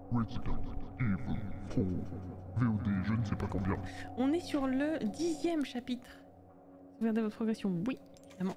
Resident Evil 4. VOD, je ne sais pas combien. On est sur le 10e chapitre. Regardez votre progression, oui, évidemment.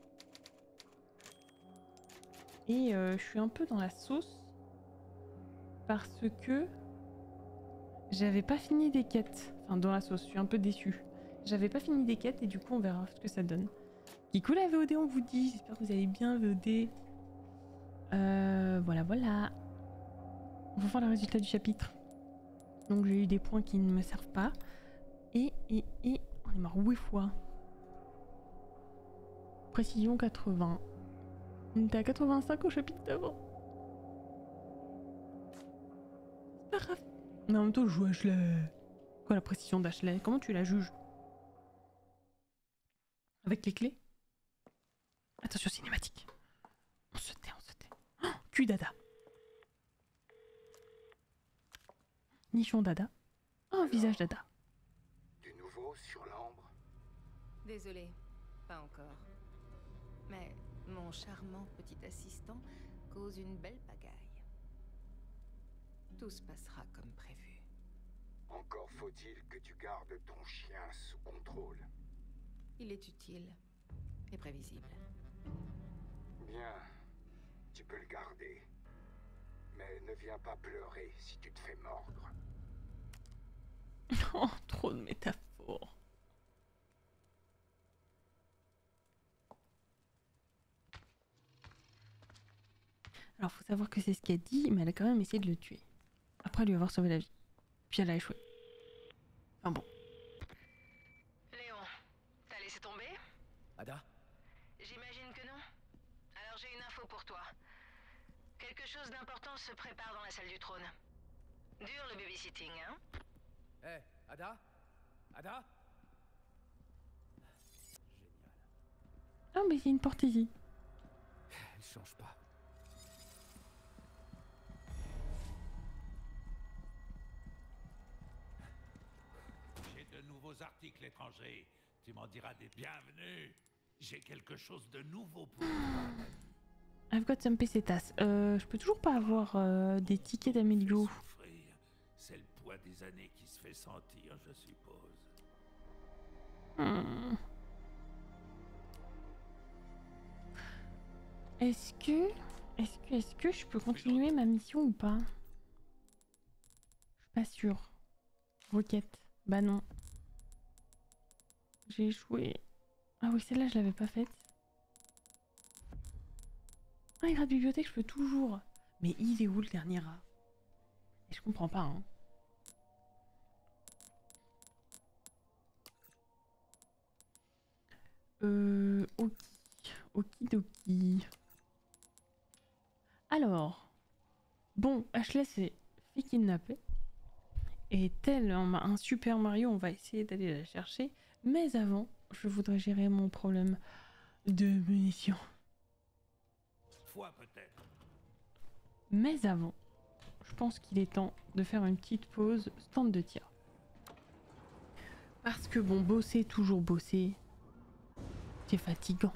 Et je suis un peu dans la sauce parce que j'avais pas fini des quêtes. Enfin, dans la sauce, je suis un peu déçue. J'avais pas fini des quêtes et du coup on verra ce que ça donne. Qui cool la VOD, on vous dit. J'espère que vous allez bien VOD. Voilà, voilà. On va voir le résultat du chapitre. Donc j'ai eu des points qui ne me servent pas. Et on est mort 8 fois. Précision 80. On était à 85 au chapitre d'avant. C'est pas grave. Mais en même temps, je joue Ashley. Quoi la précision d'Ashley? Comment tu la juges? Avec les clés? Attention cinématique. On se tait, on se tait. Oh, cul dada. Nichon dada. Oh, visage dada. Du nouveau sur l'ambre? Désolée, pas encore. Mais mon charmant petit assistant cause une belle pagaille. Tout se passera comme prévu. Encore faut-il que tu gardes ton chien sous contrôle. Il est utile et prévisible. Bien, tu peux le garder. Mais ne viens pas pleurer si tu te fais mordre. Oh, trop de métaphores. Alors, faut savoir que c'est ce qu'elle dit, mais elle a quand même essayé de le tuer. Après lui avoir sauvé la vie. Puis elle a échoué. Enfin bon. Léon, t'as laissé tomber? Ada? J'imagine que non. Alors j'ai une info pour toi. Quelque chose d'important se prépare dans la salle du trône. Dur le babysitting, hein? Hé, Ada? Ada? Génial. Ah, mais c'est une porte ici. Elle change pas. J'ai de nouveaux articles étrangers. Tu m'en diras des bienvenus. J'ai quelque chose de nouveau pour toi. I've got some pesetas. Je peux toujours pas avoir des tickets d'Amélio. Souffrir, c'est le poids des années qui se fait sentir, je suppose. Hmm. Est-ce que je peux continuer ma mission ou pas? Je suis pas sûre. Requête. Bah non. J'ai échoué. Ah oui, celle-là, je l'avais pas faite. Ah, les rats de bibliothèque, je peux toujours. Mais il est où le dernier rat? Et je comprends pas, hein. Ok. Okidoki. Alors. Bon, Ashley s'est fait kidnapper. Et tel un Super Mario, on va essayer d'aller la chercher. Mais avant, je voudrais gérer mon problème de munitions. Foi peut-être. Mais avant, je pense qu'il est temps de faire une petite pause stand de tir. Parce que bon, bosser, toujours bosser, c'est fatigant.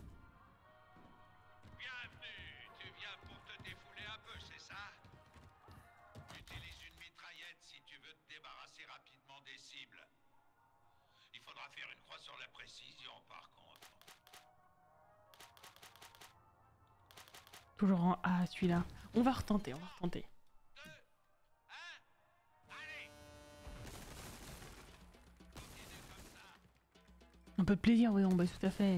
Bienvenue. Tu viens pour te défouler un peu, c'est ça? Utilise une mitraillette si tu veux te débarrasser rapidement des cibles. Il faudra faire une croix sur la précision, par contre. Toujours en A, celui-là. On va retenter, on va retenter. Allez! Un peu de plaisir, oui, bah tout à fait.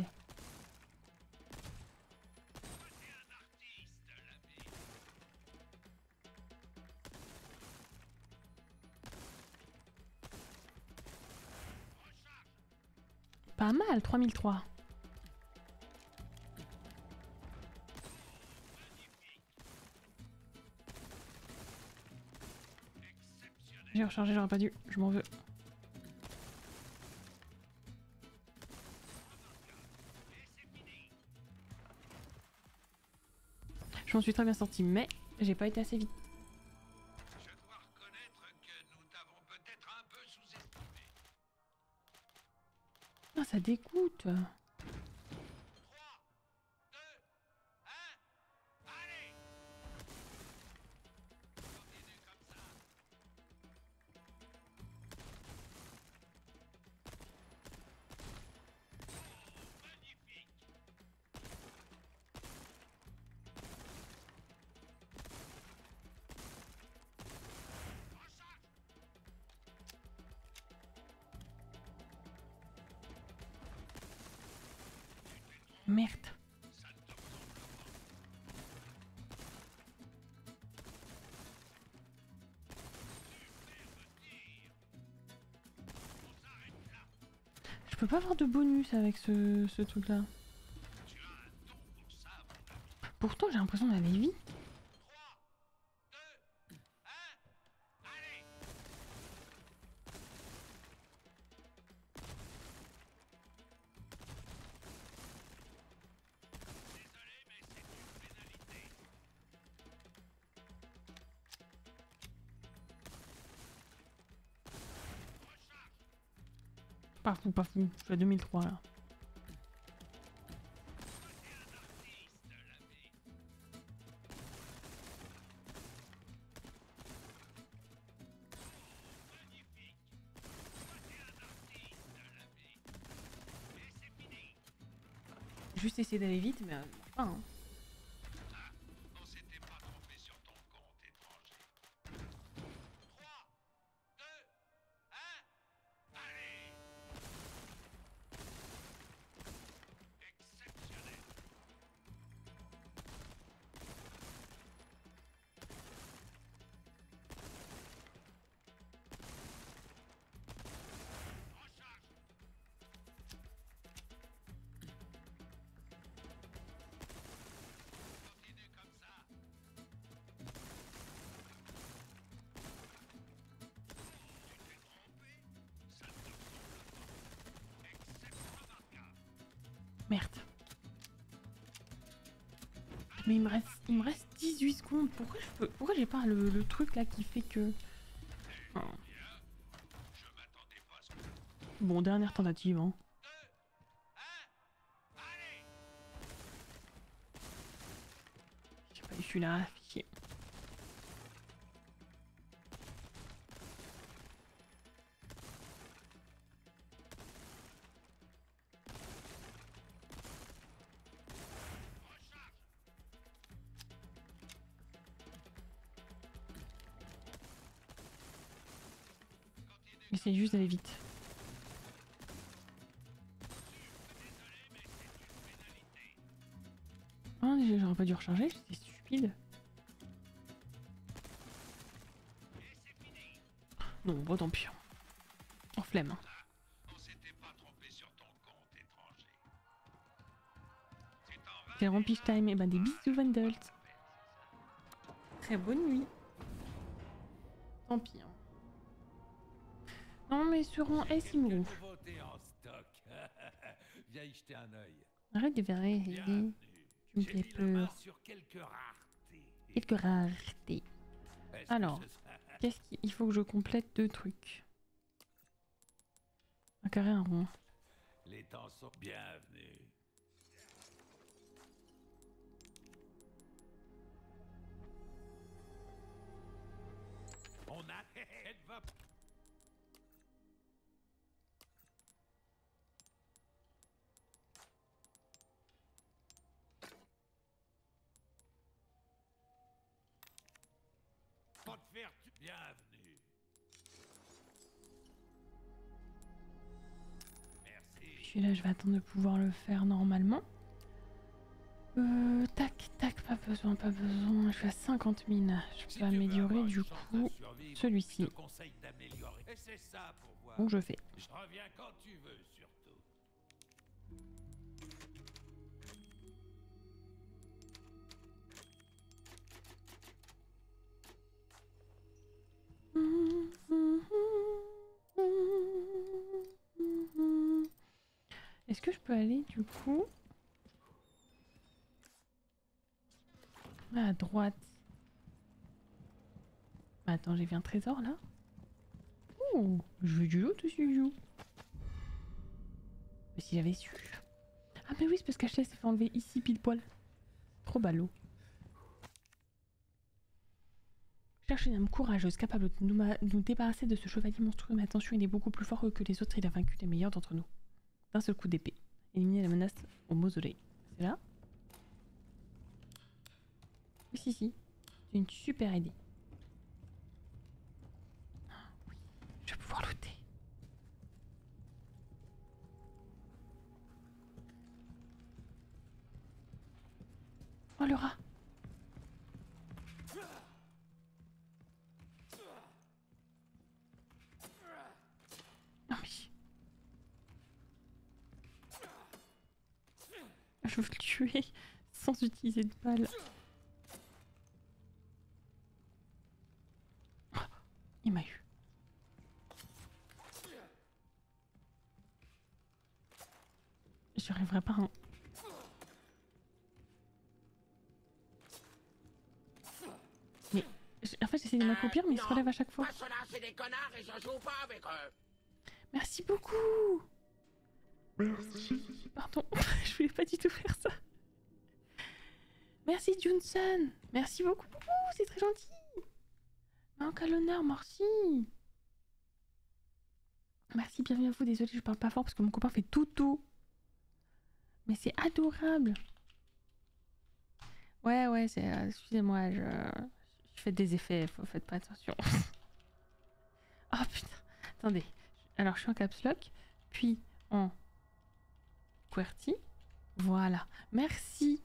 C'est un artiste, l'ami. Pas mal, 3003. J'ai rechargé, j'aurais pas dû, je m'en veux. Je m'en suis très bien sorti, mais j'ai pas été assez vite. Je dois reconnaître que nous t'avons peut-être un peu sous-estimé. Ah, ça dégoûte. 3, 2, 1, allez! Continue comme Merde. Je peux pas avoir de bonus avec ce truc-là. Pourtant, j'ai l'impression d'aller vite. Pas fou, pas fou. Je suis à 2003 là. Juste essayer d'aller vite, mais pas. Hein. On s'était pas trompé sur ton compte étranger. 3, 2, 1, allez! Exceptionnel. Recharge. Continue comme ça. Tu t'es trompé? Ça ne te ressemble pas. Exception remarquable. Merde. Mais il me reste 18 secondes. Pourquoi j'ai pas le truc là qui fait que. Oh. Je m'attendais pas à ce que... Bon, dernière tentative. Hein. 2, 1, allez! J'ai pas eu celui-là. Fichier. Essayez juste d'aller vite. Ah, j'aurais pas dû recharger, c'était stupide. Non, bon tant pis. En flemme. On s'était pas trompé sur ton compte étranger. Tu t'en C'est le rampage time. Et ben des bisous Vandals. Très bonne nuit. Tant pis. Hein. Non mais ce rang S il me gonfle. Nouveauté en stock. Viens y jeter un œil. Arrête de faire rire. Tu me J'ai fais mis la main peur. sur quelques raretés. Quelques raretés. Est-ce que Alors, ce sera- qu'est-ce qu'il faut que je complète 2 trucs. Un carré, un rond. Les temps sont bienvenus. On a... Elle va... Pas de faire... Bienvenue. Merci. Celui-là, je vais attendre de pouvoir le faire normalement. Tac, tac, pas besoin, pas besoin. Je suis à 50 000. Je Si peux tu veux améliorer avoir une du chance coup de survivre, je celui-ci. te conseille d'améliorer. Et c'est ça pour voir. Donc je fais. Je reviens quand tu veux, surtout. Est-ce que je peux aller du coup à droite? Attends, j'ai vu un trésor là. Ouh, je veux du loot aussi, you. Mais si j'avais su. Ah mais oui, c'est parce qu'HTS s'est fait enlever ici pile poil. Trop ballot. Cherche une âme courageuse, capable de nous débarrasser de ce chevalier monstrueux. Mais attention, il est beaucoup plus fort que les autres. Il a vaincu les meilleurs d'entre nous. D'un seul coup d'épée. Éliminer la menace au mausolée. C'est là? Oui, si. C'est une super idée. Oui, je vais pouvoir looter. je veux le tuer sans utiliser de balles. Oh, il m'a eu. J'y arriverai pas, hein. Mais en fait j'essaie de m'accroupir mais il se relève à chaque fois. Ceux-là, c'est des connards et je joue pas avec eux. Merci beaucoup. Merci. Pardon, je voulais pas du tout faire ça. Merci Johnson. Merci beaucoup, c'est très gentil. Manque à l'honneur, merci. Merci, bienvenue à vous. Désolée, je parle pas fort parce que mon copain fait tout. Mais c'est adorable. Ouais, c'est... excusez-moi, je fais des effets, faites pas attention. Oh putain, attendez. Alors, je suis en caps lock, puis en QWERTY. Voilà, merci.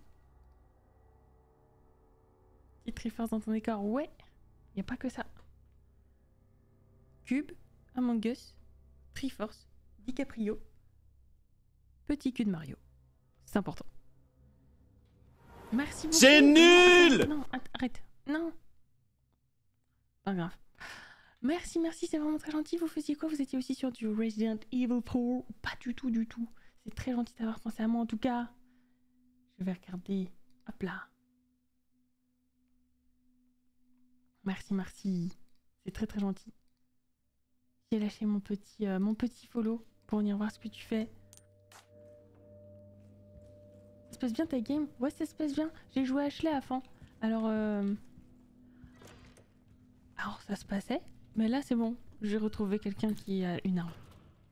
Petite Triforce dans ton décor, ouais. Y a pas que ça. Cube, Among Us, Triforce, DiCaprio, petit cul de Mario. C'est important. Merci beaucoup. C'est nul! Non, arrête. Non. Pas grave. Merci, c'est vraiment très gentil. Vous faisiez quoi? Vous étiez aussi sur du Resident Evil 4? Pas du tout. C'est très gentil d'avoir pensé à moi en tout cas. Je vais regarder. Hop là. Merci. C'est très gentil. J'ai lâché mon petit follow pour venir voir ce que tu fais. Ça se passe bien ta game? Ouais, ça se passe bien. J'ai joué à Ashley avant. Alors ça se passait. Mais là c'est bon. J'ai retrouvé quelqu'un qui a une arme.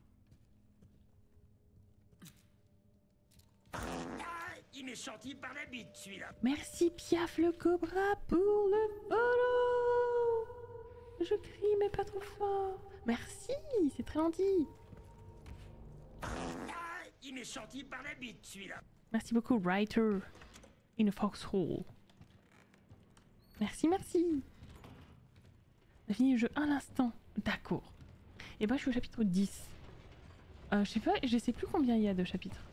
Il m'est sorti par la bite, celui-là. Merci Piaf le Cobra pour le follow. Je crie mais pas trop fort. Merci, c'est très gentil. Il m'est sorti par la bite, celui-là. Merci beaucoup Writer in a Foxhole. Merci. On a fini le jeu à l'instant. D'accord. Et ben je suis au chapitre 10. Je sais plus combien il y a de chapitres.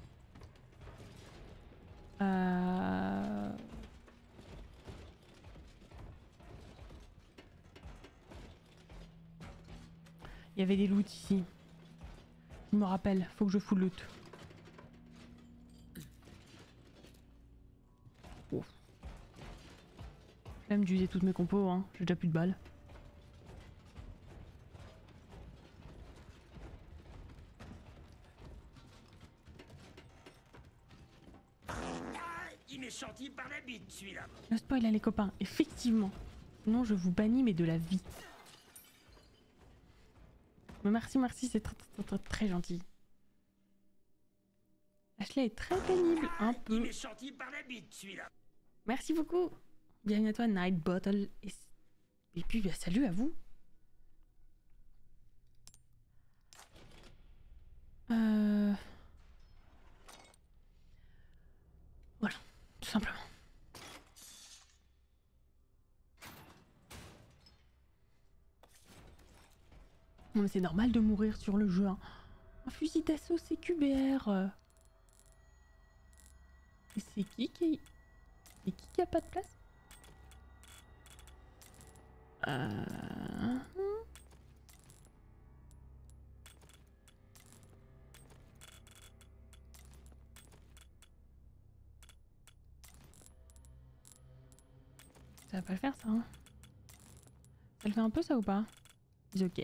Il y avait des loots ici. Je me rappelle, faut que je full loot. Oh. Je vais même d'user toutes mes compos, hein. J'ai déjà plus de balles. Il m'est sorti par la bite, celui-là. Le spoil là les copains, effectivement. Non, je vous bannis mais de la vie. Mais merci, c'est très gentil. Ashley est très pénible, un peu. Il m'est sorti par la bite, celui-là. Merci beaucoup. Bienvenue à toi, Night Bottle. Et puis, bah, salut à vous. Voilà, tout simplement. Non mais c'est normal de mourir sur le jeu, hein. Un fusil d'assaut CQBR. Et c'est qui a pas de place? Ça va pas le faire ça, hein. Ça le fait un peu ça ou pas? Ok.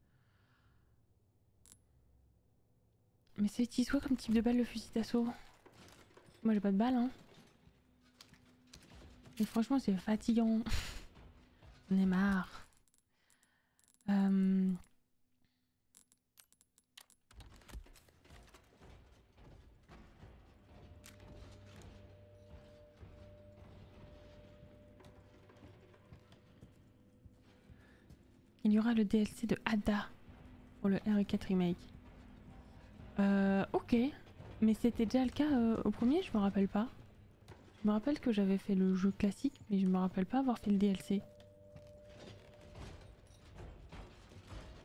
Mais c'est utilise quoi comme type de balle le fusil d'assaut? Moi j'ai pas de balle, hein. Et franchement c'est fatigant. J'en ai marre. Il y aura le DLC de Ada pour le RE4 Remake. Ok. Mais c'était déjà le cas au premier, je me rappelle pas. Je me rappelle que j'avais fait le jeu classique, mais je me rappelle pas avoir fait le DLC.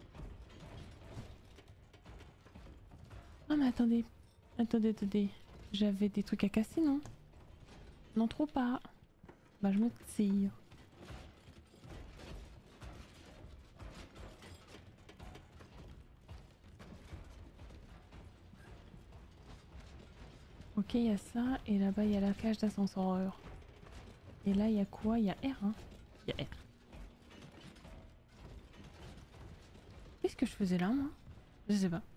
Ah mais attendez. Attendez. J'avais des trucs à casser, non? Non, trop pas. Bah, je me tire. Ok, il y a ça. Et là-bas, il y a la cage d'ascenseur. Et là, il y a quoi? Il y a R, hein? Il y a R. Qu'est-ce que je faisais là, moi? Je sais pas.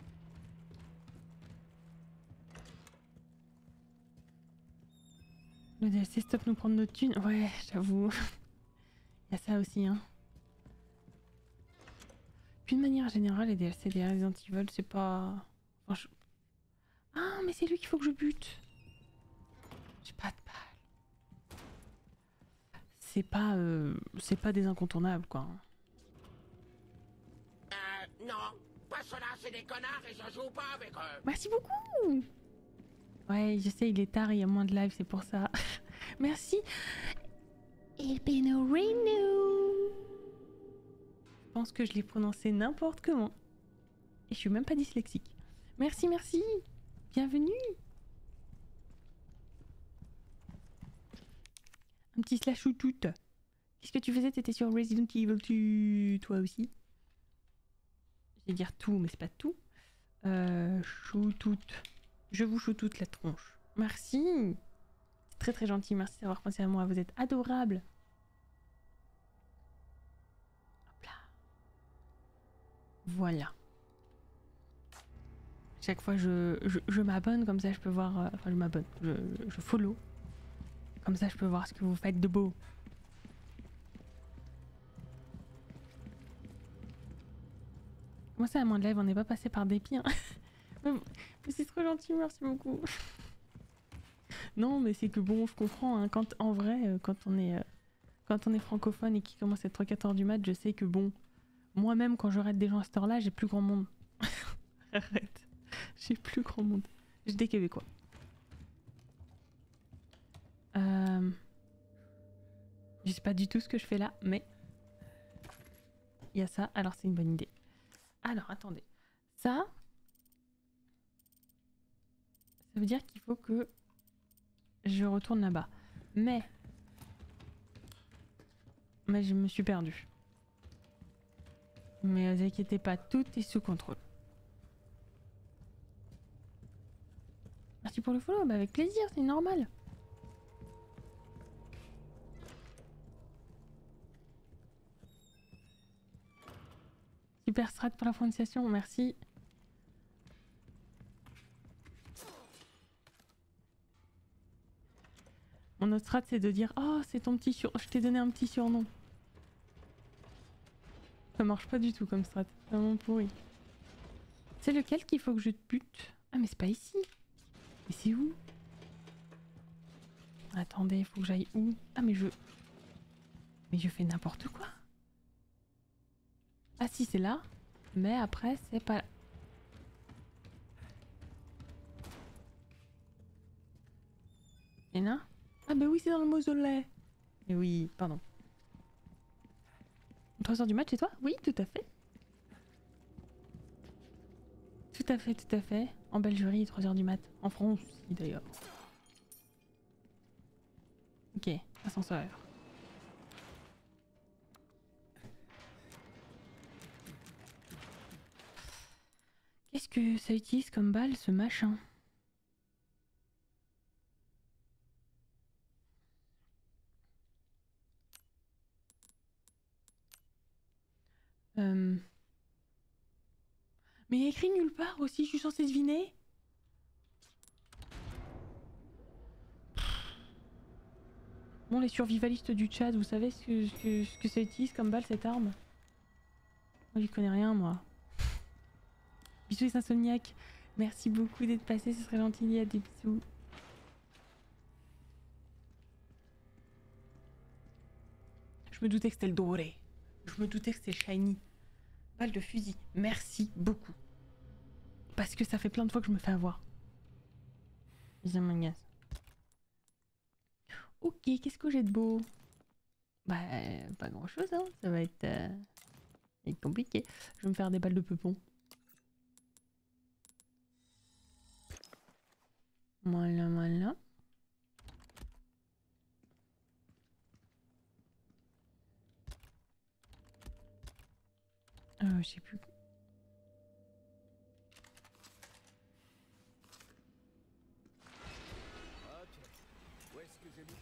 Le DLC stop nous prendre notre thune. Ouais, j'avoue. Il y a ça aussi, hein. Puis de manière générale, les DLC des Resident Evil, c'est pas... Enfin, ah, mais c'est lui qu'il faut que je bute. J'ai pas de balle. C'est pas des incontournables, quoi. Non, pas cela, c'est des connards et je joue pas avec eux. Merci beaucoup. Ouais, je sais, il est tard, il y a moins de live, c'est pour ça. Merci. El Penorino. Je pense que je l'ai prononcé n'importe comment. Et je suis même pas dyslexique. Merci, merci. Bienvenue. Un petit slash ou tout. Qu'est-ce que tu faisais? T'étais sur Resident Evil, toi aussi? Je vais dire tout, mais c'est pas tout. Choutoute. Je vous choutoute la tronche. Merci. C'est très très gentil. Merci d'avoir pensé à moi. Vous êtes adorables. Hop là. Voilà. Chaque fois je m'abonne, comme ça je peux voir... Enfin je m'abonne. Je follow. Comme ça je peux voir ce que vous faites de beau. Comment ça, à moins de live, on n'est pas passé par des pires. Mais c'est trop gentil, merci beaucoup. Non, mais c'est que bon, je comprends. Hein, en vrai, quand on est francophone et qu'il commence à être 3-4 heures du mat, je sais que bon, moi-même, quand je rate des gens à cette heure-là, j'ai plus grand monde. Arrête. J'ai plus grand monde. J'ai des Québécois. Je sais pas du tout ce que je fais là, mais il y a ça, alors c'est une bonne idée. Alors, attendez. Ça veut dire qu'il faut que je retourne là-bas. Mais je me suis perdue. Mais vous inquiétez pas, tout est sous contrôle. Merci pour le follow, bah avec plaisir, c'est normal. Super strat pour la prononciation, merci. Mon autre strat, c'est de dire oh, c'est ton petit je t'ai donné un petit surnom. Ça marche pas du tout comme strat, c'est vraiment pourri. C'est lequel qu'il faut que je te bute? Ah, mais c'est pas ici. Mais c'est où? Attendez, il faut que j'aille où? Ah, mais je fais n'importe quoi. Ah si, c'est là. Mais après, c'est pas là. Et là? Ah bah oui, c'est dans le mausolée. Et oui, pardon. 3 heures du match chez toi? Oui, tout à fait. Tout à fait, tout à fait. En Belgique, 3 heures du mat. En France aussi, d'ailleurs. Ok, ascenseur. Qu'est-ce que ça utilise comme balle, ce machin? Mais il y a écrit nulle part aussi, je suis censée deviner. Bon, les survivalistes du chat, vous savez ce que ça utilise comme balle, cette arme? Moi, j'y connais rien, moi. Bisous les insomniaques. Merci beaucoup d'être passé, ce serait gentil, il y a des bisous. Je me doutais que c'était le doré. Je me doutais que c'était shiny. Balle de fusil. Merci beaucoup. Parce que ça fait plein de fois que je me fais avoir. Ça m'agace. Ok, qu'est-ce que j'ai de beau? Bah, pas grand chose, hein. Ça va être compliqué. Je vais me faire des balles de peupon. Voilà, voilà. Je sais plus. Où est-ce que j'ai mis?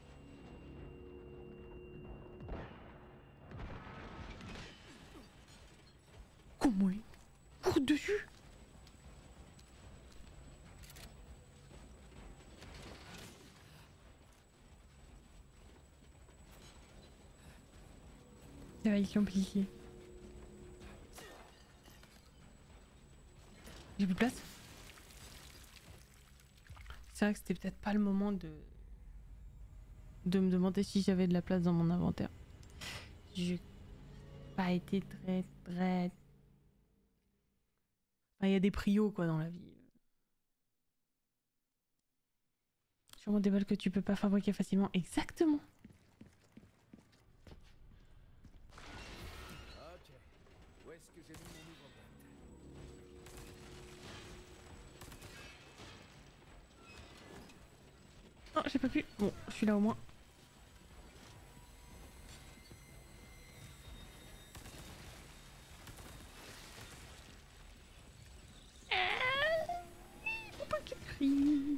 Comment il court dessus? Ça va, il s'est amplifié. J'ai plus de place. C'est vrai que c'était peut-être pas le moment de me demander si j'avais de la place dans mon inventaire. J'ai pas été très... Enfin, il y a des prios quoi dans la vie. Sûrement des balles que tu peux pas fabriquer facilement. Exactement. Ok. Où est-ce que j'ai mis mon nouveau pote? Oh, j'ai pas pu. Bon, je suis là au moins. Faut pas qu'il crie.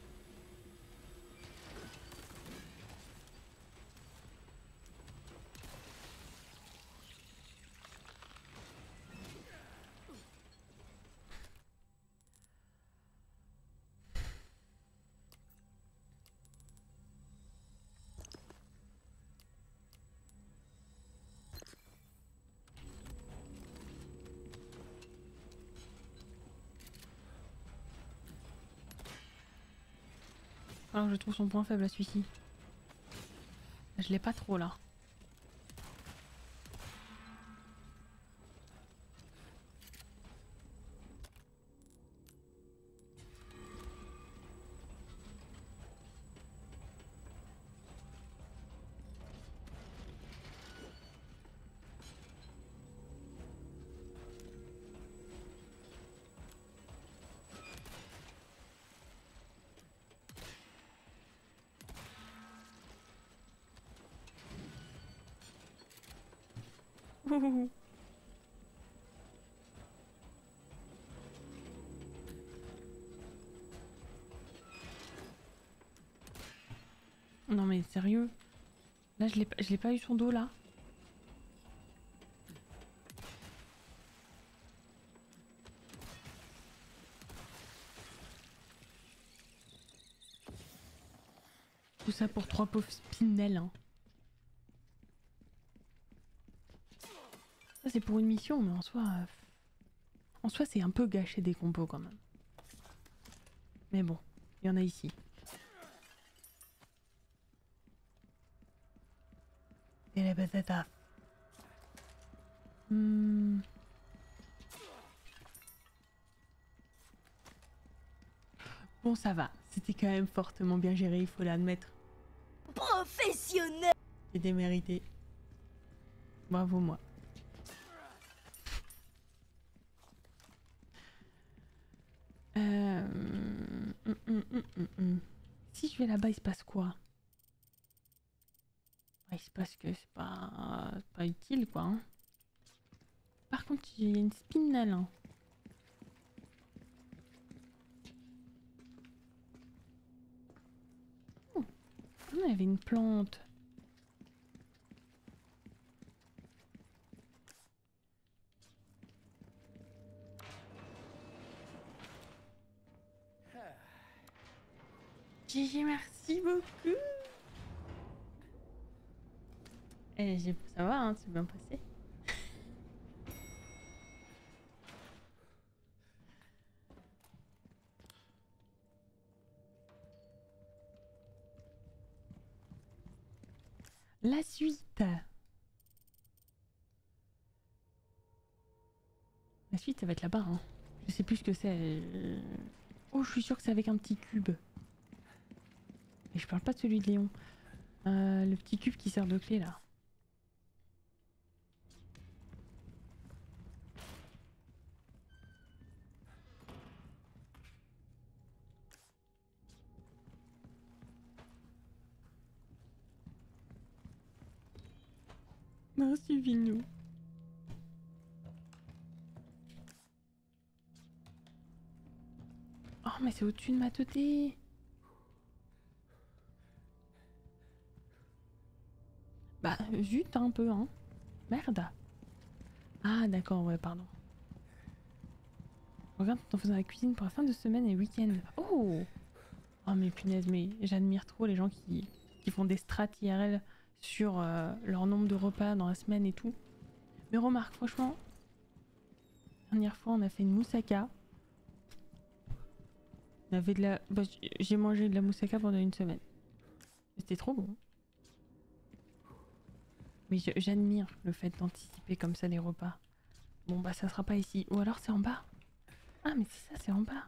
Alors je trouve son point faible à celui-ci. Je l'ai pas trop là. Non mais sérieux. Là je l'ai pas eu son dos là. Tout ça pour 3 pauvres spinels hein. Ça c'est pour une mission mais en soi c'est un peu gâcher des compos quand même. Mais bon, il y en a ici. Et la patata. Bon ça va, c'était quand même fortement bien géré, il faut l'admettre. Professionnel. C'était mérité. Bravo moi. Si je vais là-bas, il se passe quoi? Il se passe que c'est pas utile quoi. Hein. Par contre, il y a une spinelle. Hein. Oh, il y avait une plante. GG, merci beaucoup. Et ça va, hein, c'est bien passé. La suite. La suite, ça va être là-bas. Hein. Je sais plus ce que c'est. Oh, je suis sûre que c'est avec un petit cube. Et je parle pas de celui de Léon. Le petit cube qui sert de clé là. Non, suivez-nous. Oh, mais c'est au-dessus de ma teuté. Bah, zut un peu, hein. Merde. Ah, d'accord, ouais, pardon. Regarde en faisant la cuisine pour la fin de semaine et week-end. Oh! Oh, mais punaise, mais j'admire trop les gens qui font des strats IRL sur leur nombre de repas dans la semaine et tout. Mais remarque, franchement, la dernière fois, on a fait une moussaka. On avait de la... Bah, j'ai mangé de la moussaka pendant une semaine. C'était trop bon. Mais j'admire le fait d'anticiper comme ça les repas. Bon, bah, ça sera pas ici. Ou alors c'est en bas. Ah, mais c'est ça, c'est en bas.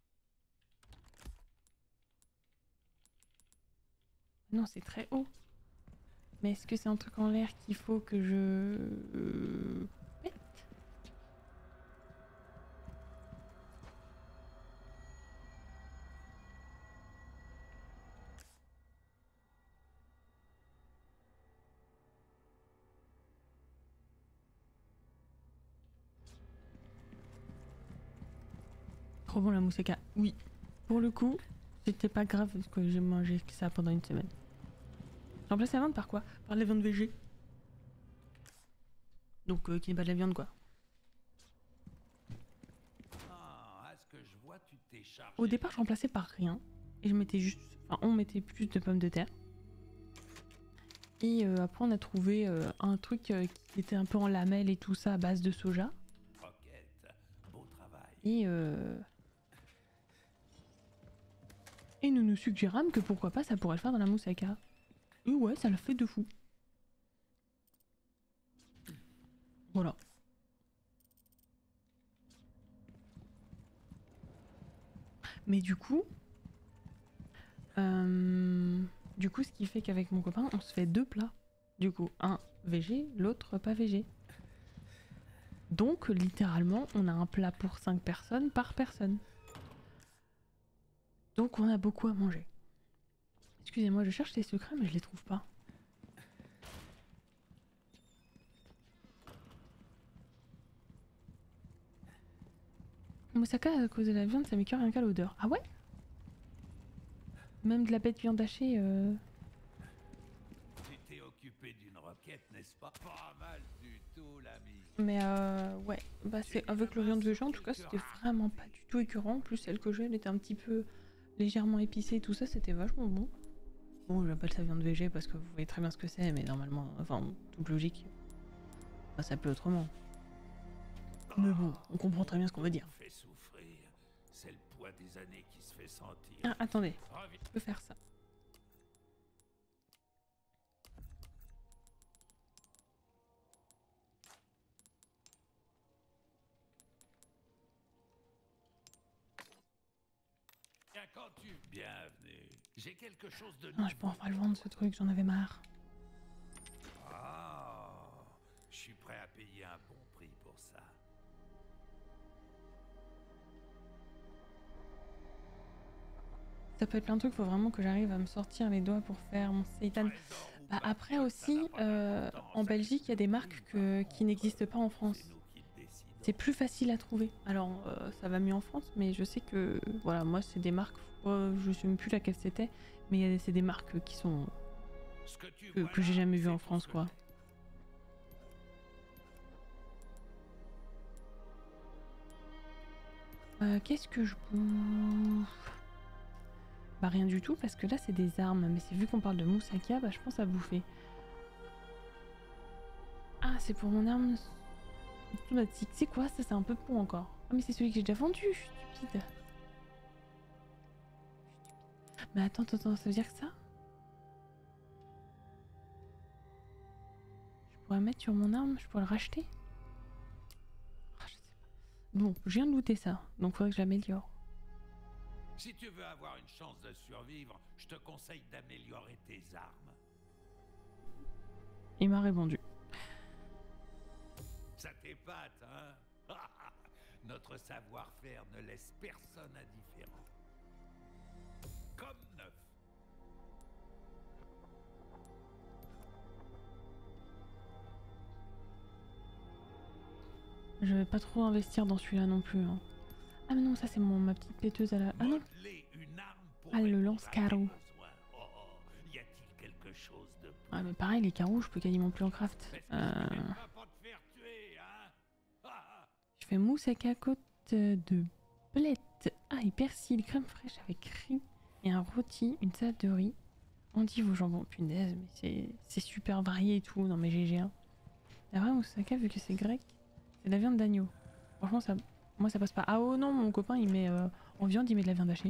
Non, c'est très haut. Mais est-ce que c'est un truc en l'air qu'il faut que je... pète? Trop bon la moussaka. Oui. Pour le coup, c'était pas grave que j'ai mangé ça pendant une semaine. Remplace la viande par quoi? Par de la viande végé. Donc qui n'est pas de la viande quoi. Ah, à ce que je vois, tu t'es chargé. Au départ, je remplaçais par rien. Et je mettais juste... Enfin, on mettait plus de pommes de terre. Et après, on a trouvé un truc qui était un peu en lamelles et tout ça à base de soja. Roquette, beau travail. Et nous nous suggérâmes que pourquoi pas ça pourrait le faire dans la moussaka. Et ouais, ça l'a fait de fou. Voilà. Mais du coup, ce qui fait qu'avec mon copain, on se fait 2 plats. Du coup, un végé, l'autre pas végé. Donc, littéralement, on a un plat pour 5 personnes par personne. Donc, on a beaucoup à manger. Excusez-moi, je cherche les secrets, mais je les trouve pas. Moussaka, à cause de la viande, ça m'écoeure rien qu'à l'odeur. Ah ouais? Même de la bête viande hachée. Tu t'es occupé d'une roquette, n'est-ce pas? Pas mal du tout, l'ami. Mais ouais, bah c'est avec le viande végé en tout cas, c'était vraiment pas du tout écœurant. En plus, celle que j'ai, elle était un petit peu légèrement épicée et tout ça, c'était vachement bon. Bon, j'appelle ça viande végé parce que vous voyez très bien ce que c'est, mais normalement, enfin, toute logique, ça s'appelle autrement. Mais bon, on comprend très bien ce qu'on veut dire. Fait souffrir. C'est le poids des années qui se fait sentir. Ah, attendez, Reviens. je peux faire ça. Quand tu... Bienvenue. J'ai quelque chose de Ah, nouveau. je peux enfin le vendre ce truc, j'en avais marre. Ah, je suis prêt à payer un bon prix pour ça. Ça peut être plein de trucs, faut vraiment que j'arrive à me sortir les doigts pour faire mon seitan. Bah, après aussi, en Belgique, il y a des marques qui n'existent pas en France. C'est plus facile à trouver. Alors, ça va mieux en France, mais je sais que, voilà, moi, c'est des marques, je sais même plus laquelle c'était, mais c'est des marques qui sont... que j'ai jamais vues en France, quoi. Qu'est-ce que je bouffe? Bah rien du tout, parce que là, c'est des armes, mais c'est vu qu'on parle de moussaka, bah je pense à bouffer. Ah, c'est pour mon arme automatique. C'est quoi ça? C'est un peu bon encore. Ah mais c'est celui que j'ai déjà vendu, je suis stupide. Mais attends, ça veut dire que ça? Je pourrais mettre sur mon arme, je pourrais le racheter? Ah, je sais pas. Bon, je viens de looter ça, donc faudrait que je l'améliore. Si tu veux avoir une chance de survivre, je te conseille d'améliorer tes armes. Il m'a répondu. Ça t'épate, hein? Notre savoir-faire ne laisse personne indifférent. Comme neuf. Je vais pas trop investir dans celui-là non plus. Hein. Ah mais non, ça c'est ma petite péteuse à la... Ah non. Ah, le lance-carreau. Ah mais pareil, les carreaux, je peux quasiment plus en craft. Je fais mousse à cacotte de blette. Ah, et persil, crème fraîche avec riz et un rôti, une salade de riz. Endive au jambon. Punaise, mais c'est super varié et tout. Non mais GG. Hein. La vraie moussaka, vu que c'est grec, c'est de la viande d'agneau. Franchement, ça, moi ça passe pas. Ah oh non, mon copain il met en viande, il met de la viande hachée.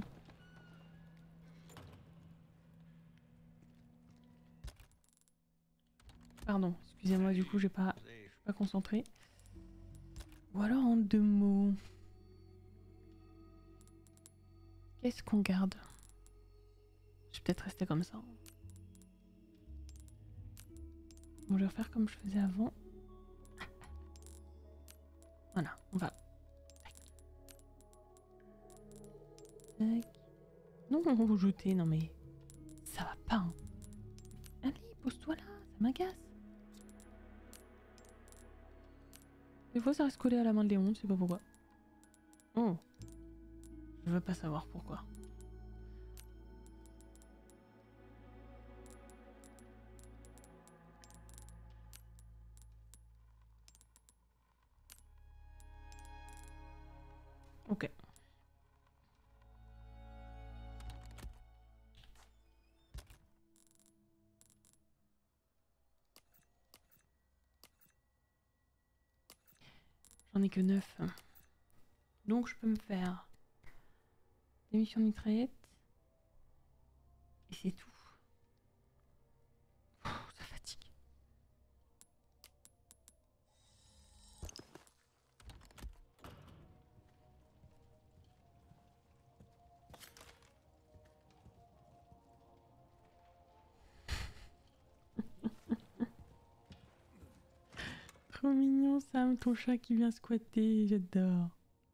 Pardon, excusez-moi, du coup, je suis pas concentrée. Ou alors en 2 mots. Qu'est-ce qu'on garde? Je vais peut-être rester comme ça. Bon, je vais refaire comme je faisais avant. Voilà, on va. Tac. Non, on va jeter, non mais. Ça va pas. Hein. Allez, pose-toi là, ça m'agace. Des fois, ça reste collé à la main de Léon, je sais pas pourquoi. Oh. Je veux pas savoir pourquoi. Ok. J'en ai que 9. Donc je peux me faire des missions de mitraillette. Et c'est tout. Ça fatigue. Trop mignon Sam, ton chat qui vient squatter, j'adore.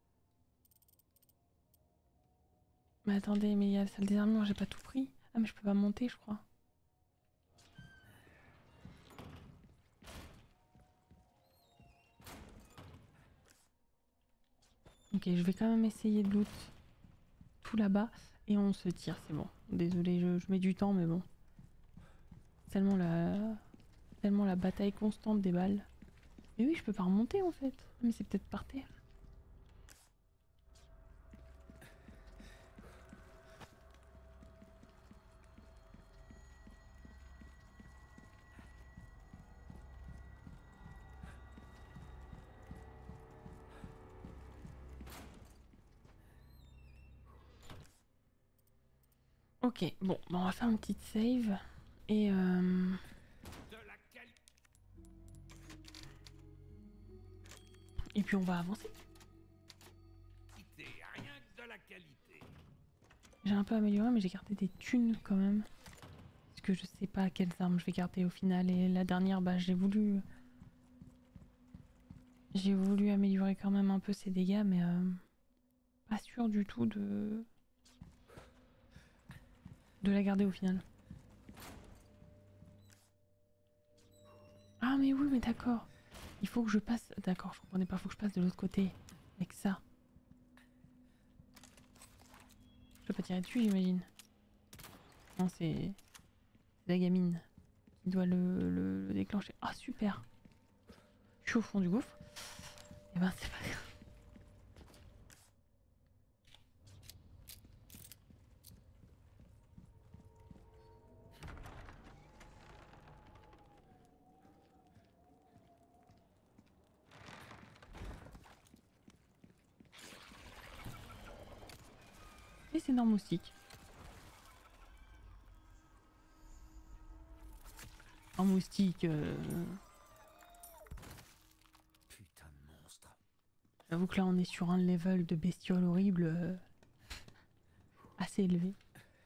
Mais attendez, mais il y a la salle des armures, j'ai pas tout pris. Ah mais je peux pas monter je crois. Ok, je vais quand même essayer de loot tout là-bas et on se tire, c'est bon. Désolé, je mets du temps mais bon. Tellement la bataille constante des balles. Mais oui, je peux pas remonter en fait. Mais c'est peut-être par terre. Ok, bon, bah on va faire une petite save. Et puis on va avancer. J'ai un peu amélioré mais j'ai gardé des thunes quand même. Parce que je sais pas quelles armes je vais garder au final. Et la dernière, bah j'ai voulu améliorer quand même un peu ses dégâts mais pas sûr du tout de la garder au final. Ah mais oui mais d'accord. Il faut que je passe... D'accord, je comprenais pas, il faut que je passe de l'autre côté. Avec ça. Je peux pas tirer dessus j'imagine. Non c'est la gamine qui doit le déclencher. Ah super. Je suis au fond du gouffre. Et ben c'est pas grave. Et c'est énorme moustique. Un moustique. Putain de monstre. J'avoue que là on est sur un level de bestiole horrible assez élevé.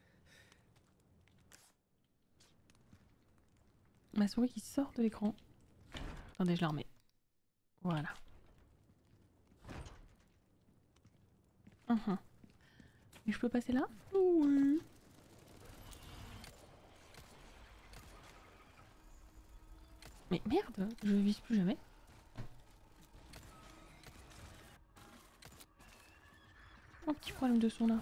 Ma souris qui sort de l'écran. Attendez, je la remets. Voilà. Et je peux passer là? Oui. Mais merde, je vise plus jamais. problème de son là?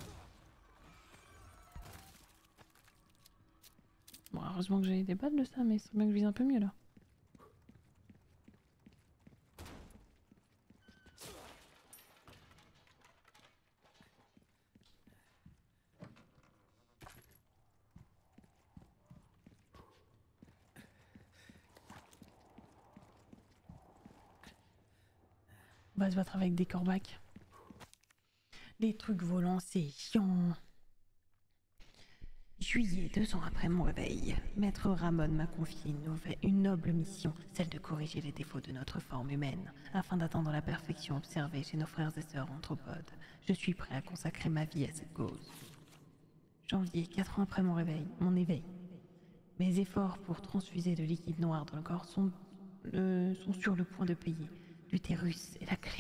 Bon, heureusement que j'ai des balles de ça, mais c'est bien que je vise un peu mieux là. On va se battre avec des corbacs. Les trucs volants, c'est chiant. Juillet, 2 ans après mon réveil, Maître Ramon m'a confié une noble mission, celle de corriger les défauts de notre forme humaine, afin d'atteindre la perfection observée chez nos frères et sœurs anthropodes. Je suis prêt à consacrer ma vie à cette cause. Janvier, 4 ans après mon éveil. Mes efforts pour transfuser le liquide noir dans le corps sont sur le point de payer. L'utérus est la clé.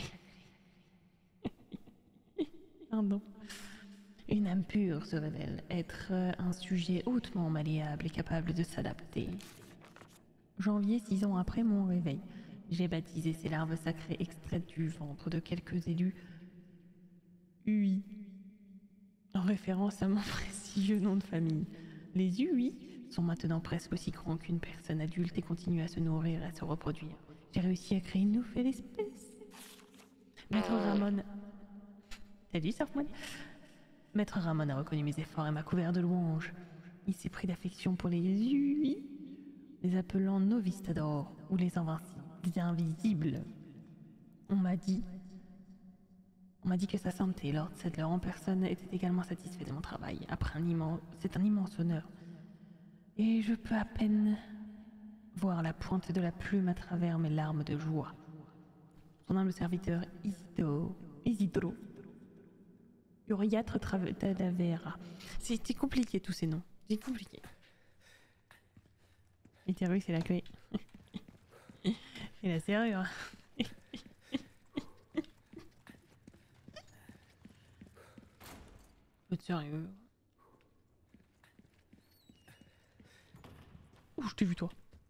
Pardon. Une âme pure se révèle être un sujet hautement malléable et capable de s'adapter. Janvier, 6 ans après mon réveil, j'ai baptisé ces larves sacrées extraites du ventre de quelques élus UI, en référence à mon prestigieux nom de famille. Les UI sont maintenant presque aussi grands qu'une personne adulte et continuent à se nourrir et à se reproduire. J'ai réussi à créer une nouvelle espèce. Maître Ramon... Salut, Surfman. Maître Ramon a reconnu mes efforts et m'a couvert de louanges. Il s'est pris d'affection pour les UI, les appelant Novistador ou les invisibles. On m'a dit que sa sainteté, Lord Sadler en personne, était également satisfait de mon travail. C'est un immense honneur. Et je peux à peine voir la pointe de la plume à travers mes larmes de joie. Son humble serviteur Isidro. Uriatre Tadavera. C'était compliqué tous ces noms. C'est compliqué. L'utérus, c'est la clé. Et la serrure. Faut être sérieux. Ouh, je t'ai vu toi.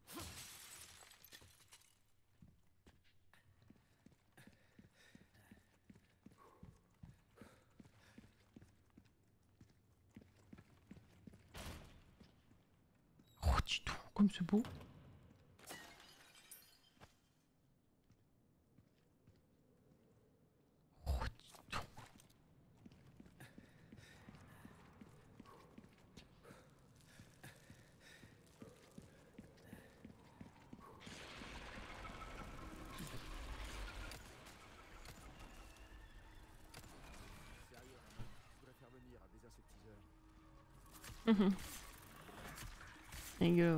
Oh, dis donc, comme c'est beau. Oh, dis donc. Les gars,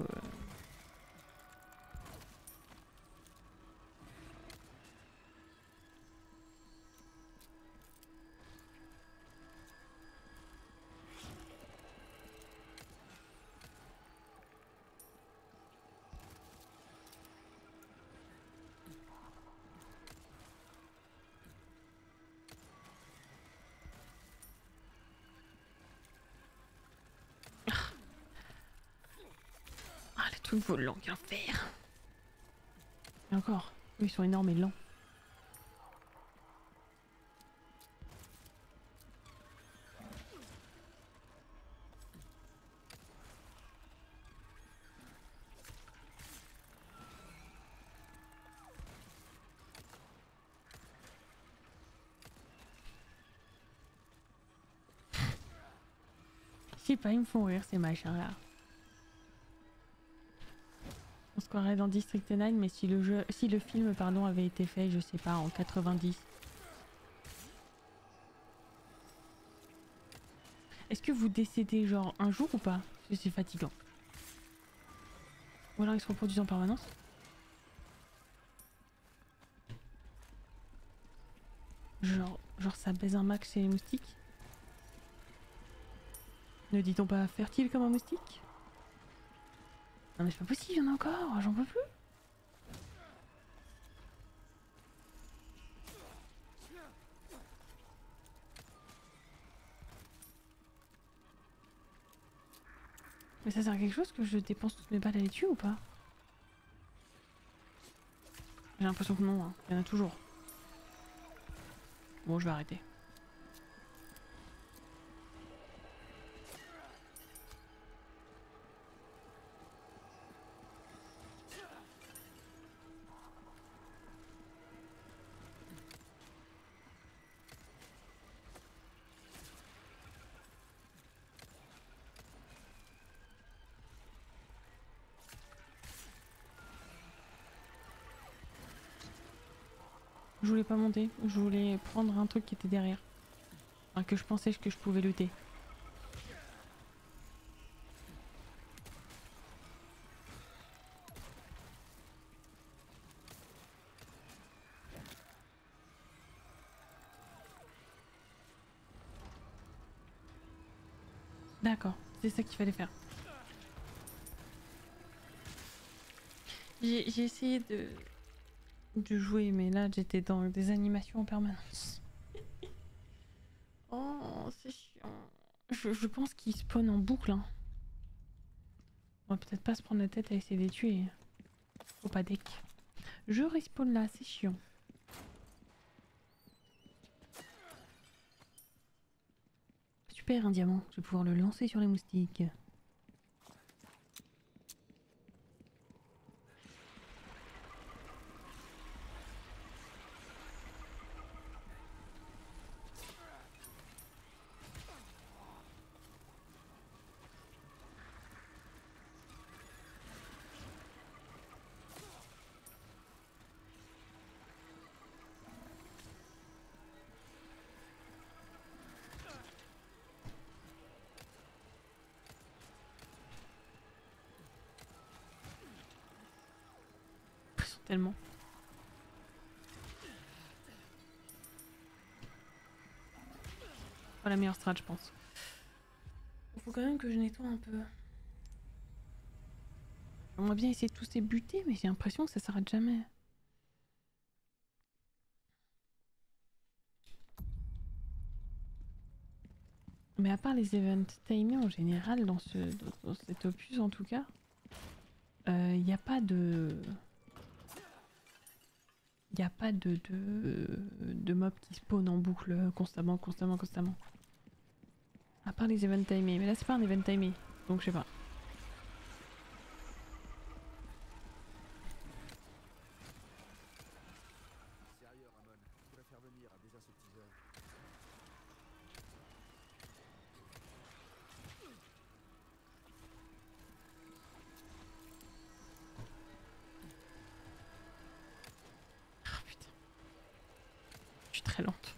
ah, les trucs volants, quel enfer. Et encore, eux, ils sont énormes et lents. Je sais pas, ils me font rire ces machins là. On se croirait dans District 9, mais si le film pardon avait été fait, je sais pas, en 90. Est-ce que vous décédez genre un jour ou pas? Parce que c'est fatigant. Ou alors ils se reproduisent en permanence? Genre ça baise un max chez les moustiques? Ne dit-on pas fertile comme un moustique? Non mais c'est pas possible, il y en a encore, j'en peux plus. Mais ça sert à quelque chose que je dépense toutes mes balles à les tuer ou pas? J'ai l'impression que non, hein. Il y en a toujours. Bon, je vais arrêter. Je voulais pas monter, je voulais prendre un truc qui était derrière. Enfin, que je pensais que je pouvais lutter. D'accord, c'est ça qu'il fallait faire. J'ai essayé de jouer, mais là j'étais dans des animations en permanence. Oh, c'est chiant. Je pense qu'ils spawnent en boucle. Hein. On va peut-être pas se prendre la tête à essayer de les tuer. Faut pas deck. Je respawn là, c'est chiant. Super, un diamant. Je vais pouvoir le lancer sur les moustiques. Tellement. Pas la meilleure strat, je pense. Il faut quand même que je nettoie un peu. J'aimerais bien essayer de tous les buter, mais j'ai l'impression que ça s'arrête jamais. Mais à part les events timés en général, dans cet opus en tout cas, il n'y a pas de... Il n'y a pas de mobs qui spawnent en boucle constamment. À part les events timés. Mais là, c'est pas un event timé. Donc, je sais pas. Sérieux, Ramon, tu pourrais faire venir un des insectiseurs. Oh putain. Je suis très lente.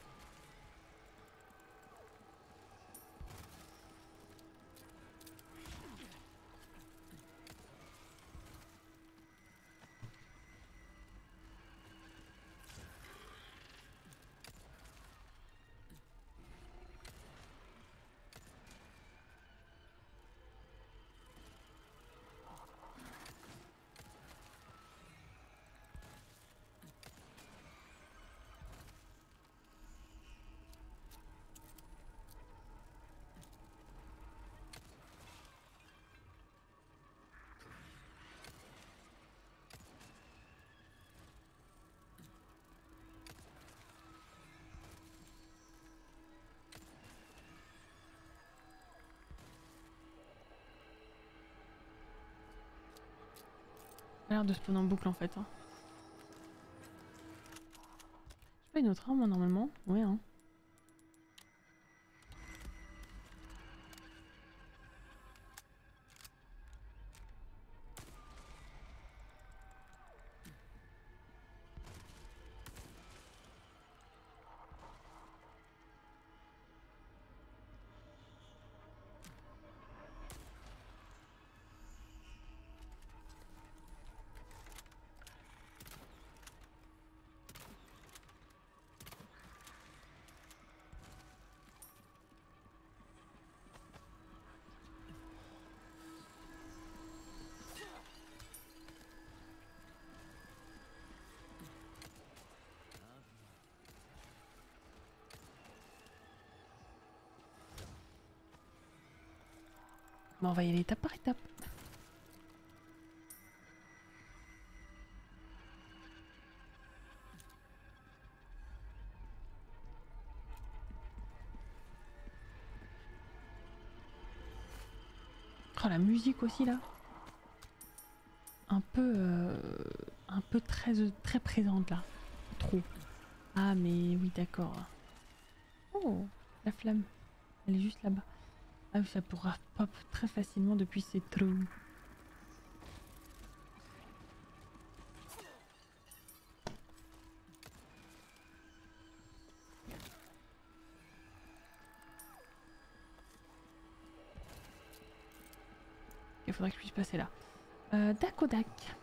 Ça a l'air de spawn en boucle en fait. Hein. J'ai pas une autre arme normalement. Ouais hein. Bon, on va y aller étape par étape. Oh la musique aussi là. Un peu très présente là. Trop. Ah mais oui d'accord. Oh la flamme. Elle est juste là-bas. Ah oui ça pourra pop très facilement depuis ces trous. Il faudrait que je puisse passer là. Dac au dac.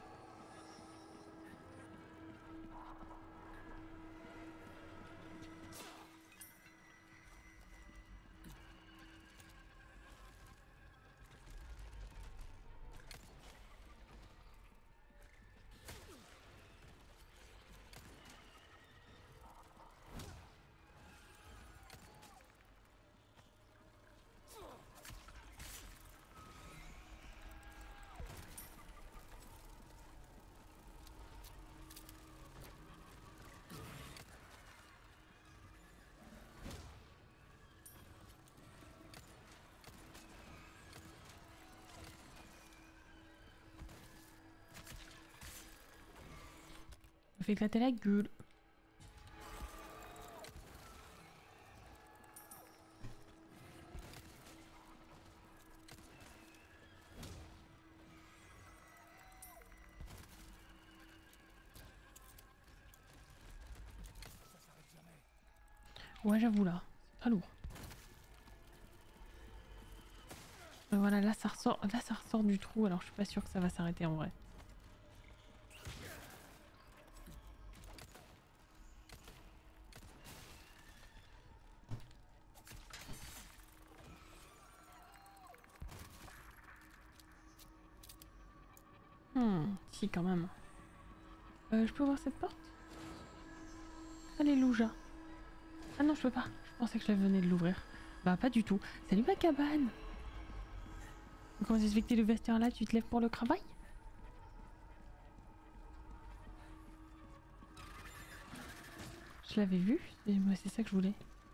On fait éclater la gueule. Ouais, j'avoue là, c'est pas lourd. Mais voilà, là ça ressort du trou, alors je suis pas sûre que ça va s'arrêter en vrai. Si quand même. Je peux ouvrir cette porte? Alléluia. Ah non, je peux pas. Je pensais que je venais de l'ouvrir. Bah pas du tout. Salut ma cabane. Comment ça se fait que t'es le vestiaire là, tu te lèves pour le travail? Je l'avais vu, et moi c'est ça que je voulais.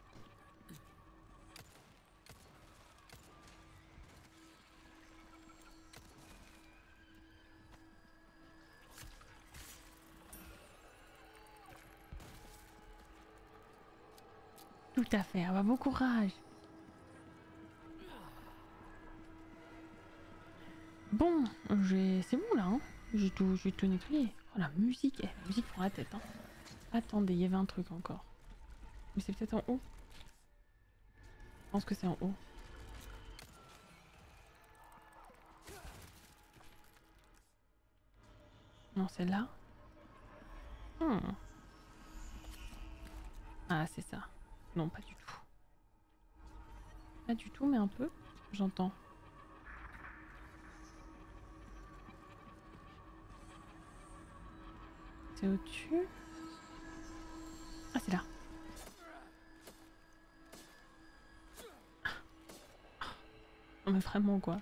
Tout à fait, ah bah bon courage. Bon, c'est bon là, hein. J'ai tout nettoyé. Oh la musique, la musique prend la tête, hein. Attendez, il y avait un truc encore. Mais c'est peut-être en haut. Je pense que c'est en haut. Non, c'est là. Ah, c'est ça. Non, pas du tout. Pas du tout, mais un peu. J'entends. C'est au-dessus. Ah, c'est là. Non, mais vraiment, quoi.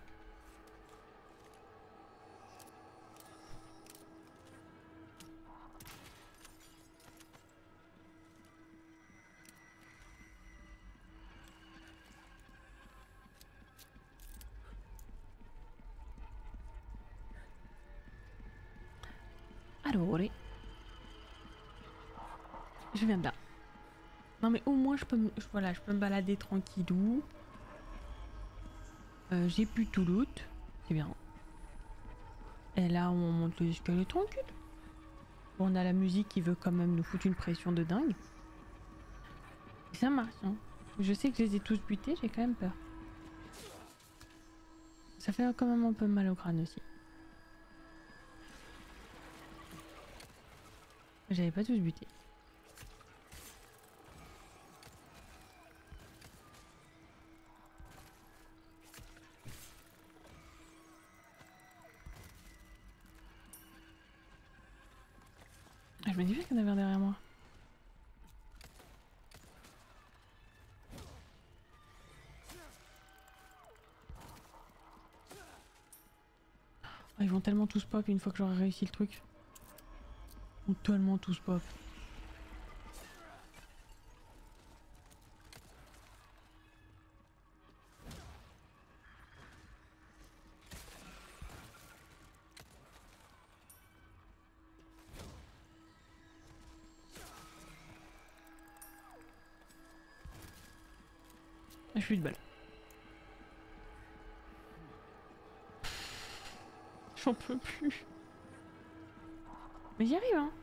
Alors, je viens de là. Non mais au moins je peux me balader tranquillou. J'ai plus tout loot. C'est bien. Et là on monte les escaliers tranquille. Bon, on a la musique qui veut quand même nous foutre une pression de dingue. Et ça marche, hein. Je sais que je les ai tous butés, j'ai quand même peur. Ça fait quand même un peu mal au crâne aussi. J'avais pas tous buté. Je me disais qu'il y en avait un derrière moi. Oh, ils vont tellement tous pop une fois que j'aurai réussi le truc. Ils vont tellement tous pop. Je suis de balle. J'en peux plus. Mais j'y arrive, hein.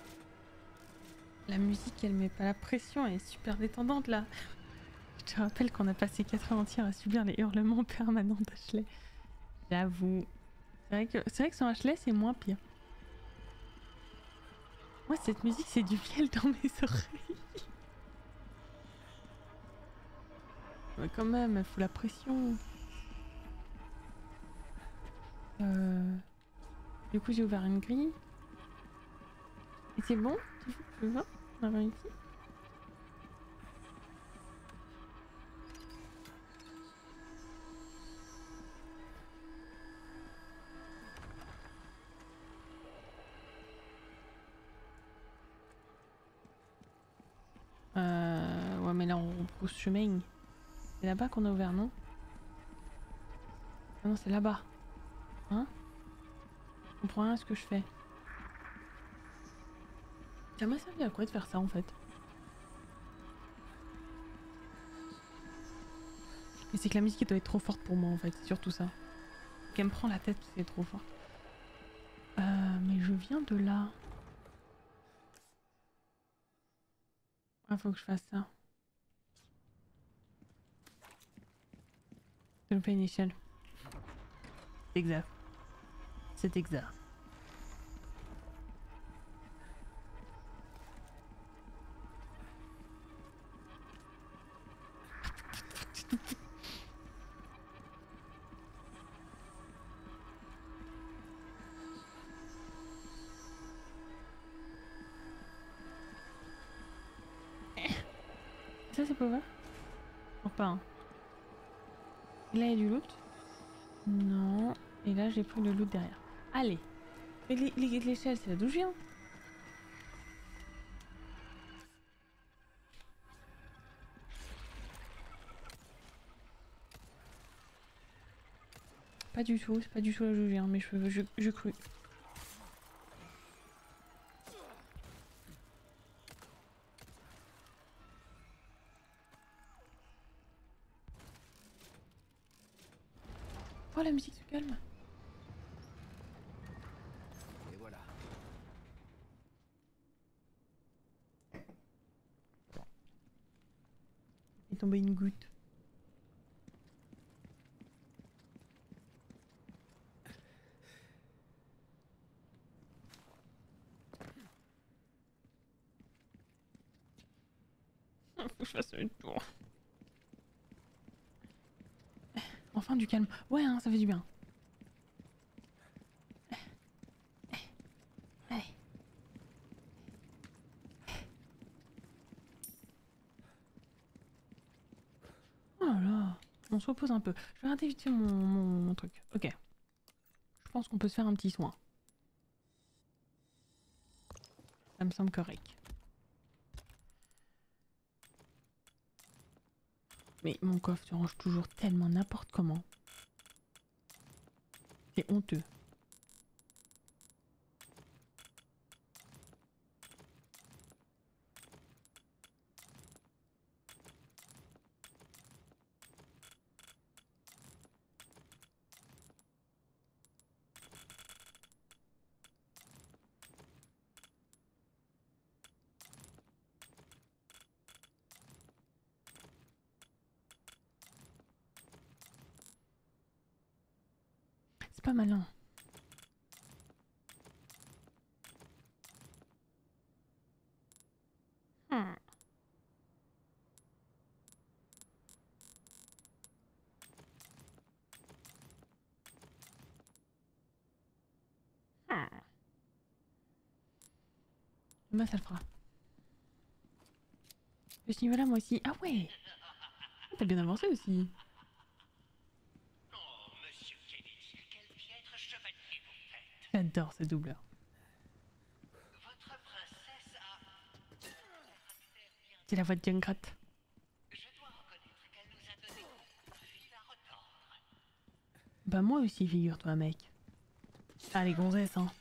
La musique, elle met pas la pression, elle est super détendante là. Je te rappelle qu'on a passé 4 heures entières à subir les hurlements permanents d'Ashley. J'avoue. C'est vrai que sans HLS, c'est moins pire. Moi, cette musique, c'est du miel dans mes oreilles. Mais quand même, il faut la pression. Du coup, j'ai ouvert une grille. Et c'est bon? Tu vois? On a réussi. Ouais, mais là, on repousse chemin. C'est là-bas qu'on a ouvert, non? Ah non, c'est là-bas. Hein? Je comprends rien à ce que je fais. Ça m'a servi à quoi de faire ça, en fait? Mais c'est que la musique elle doit être trop forte pour moi, en fait. C'est surtout ça. Qu'elle me prend la tête parce qu'elle est trop forte. Mais je viens de là. Ah, faut que je fasse ça. Je me fais une échelle. C'est exact. C'est exact. Ça c'est pas vrai? Ou pas hein. Et là il y a du loot? Non. Et là j'ai pris le loot derrière. Allez. Mais l'échelle c'est là d'où je viens? Pas du tout, c'est pas du tout là d'où je viens, mais je crus. Oh la musique se calme. Et voilà. Il est tombé une goutte. Faut que je fasse une tour. Enfin du calme. Ouais, hein, ça fait du bien. Oh là là. On se repose un peu. Je vais regarder vite fait mon truc. Ok. Je pense qu'on peut se faire un petit soin. Ça me semble correct. Mais mon coffre se range toujours tellement n'importe comment. C'est honteux. C'est pas malin. Bah ça le fera. De ce niveau-là, moi aussi. Ah ouais. T'as bien avancé aussi. J'adore ce doubleur. C'est la voix de Junkrat. Bah moi aussi, figure-toi, mec. Ah, les gonzesses, hein.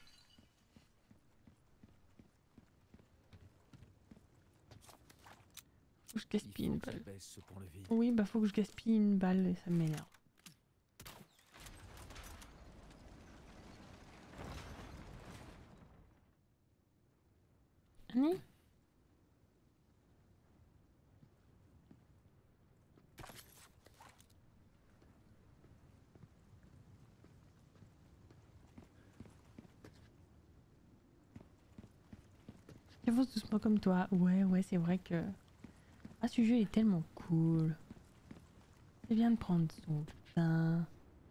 Faut que je gaspille une balle. Oui, bah faut que je gaspille une balle et ça m'énerve. Annie ? J'avance doucement comme toi. Ouais, c'est vrai que... Ah, ce jeu est tellement cool. C'est bien de prendre son temps.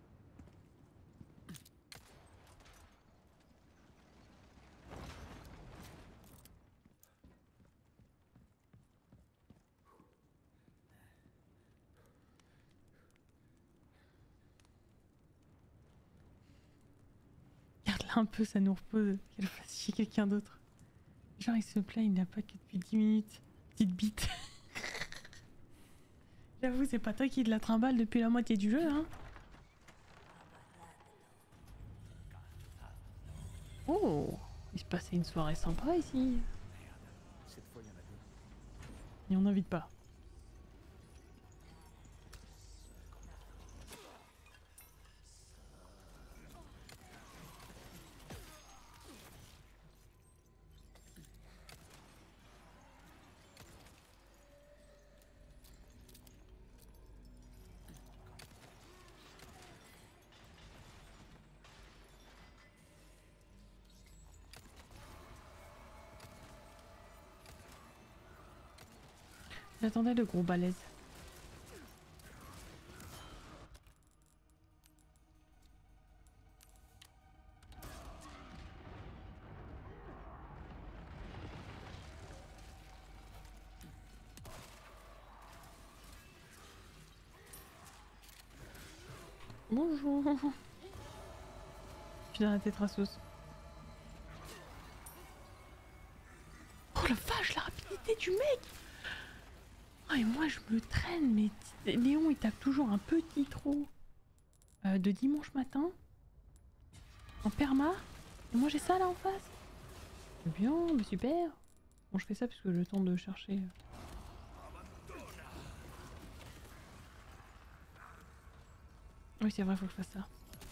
Regarde-la un peu, ça nous repose. Qu'elle fasse chier quelqu'un d'autre. Genre, il se plaint, il n'a pas que depuis 10 minutes. Petite bite. J'avoue, c'est pas toi qui de la trimballe depuis la moitié du jeu, hein. Oh, il se passait une soirée sympa ici. Cette fois, il y en a deux. Et on n'invite pas. J'attendais le gros balèze. Bonjour. Je suis dans la tétrasos. Oh la vache, la rapidité du mec. Oh, et moi je me traîne, mais Léon il tape toujours un petit trot de dimanche matin en perma. Et moi j'ai ça là en face. C'est bien, mais super. Bon, je fais ça parce que j'ai le temps de chercher. Oui, c'est vrai, faut que je fasse ça.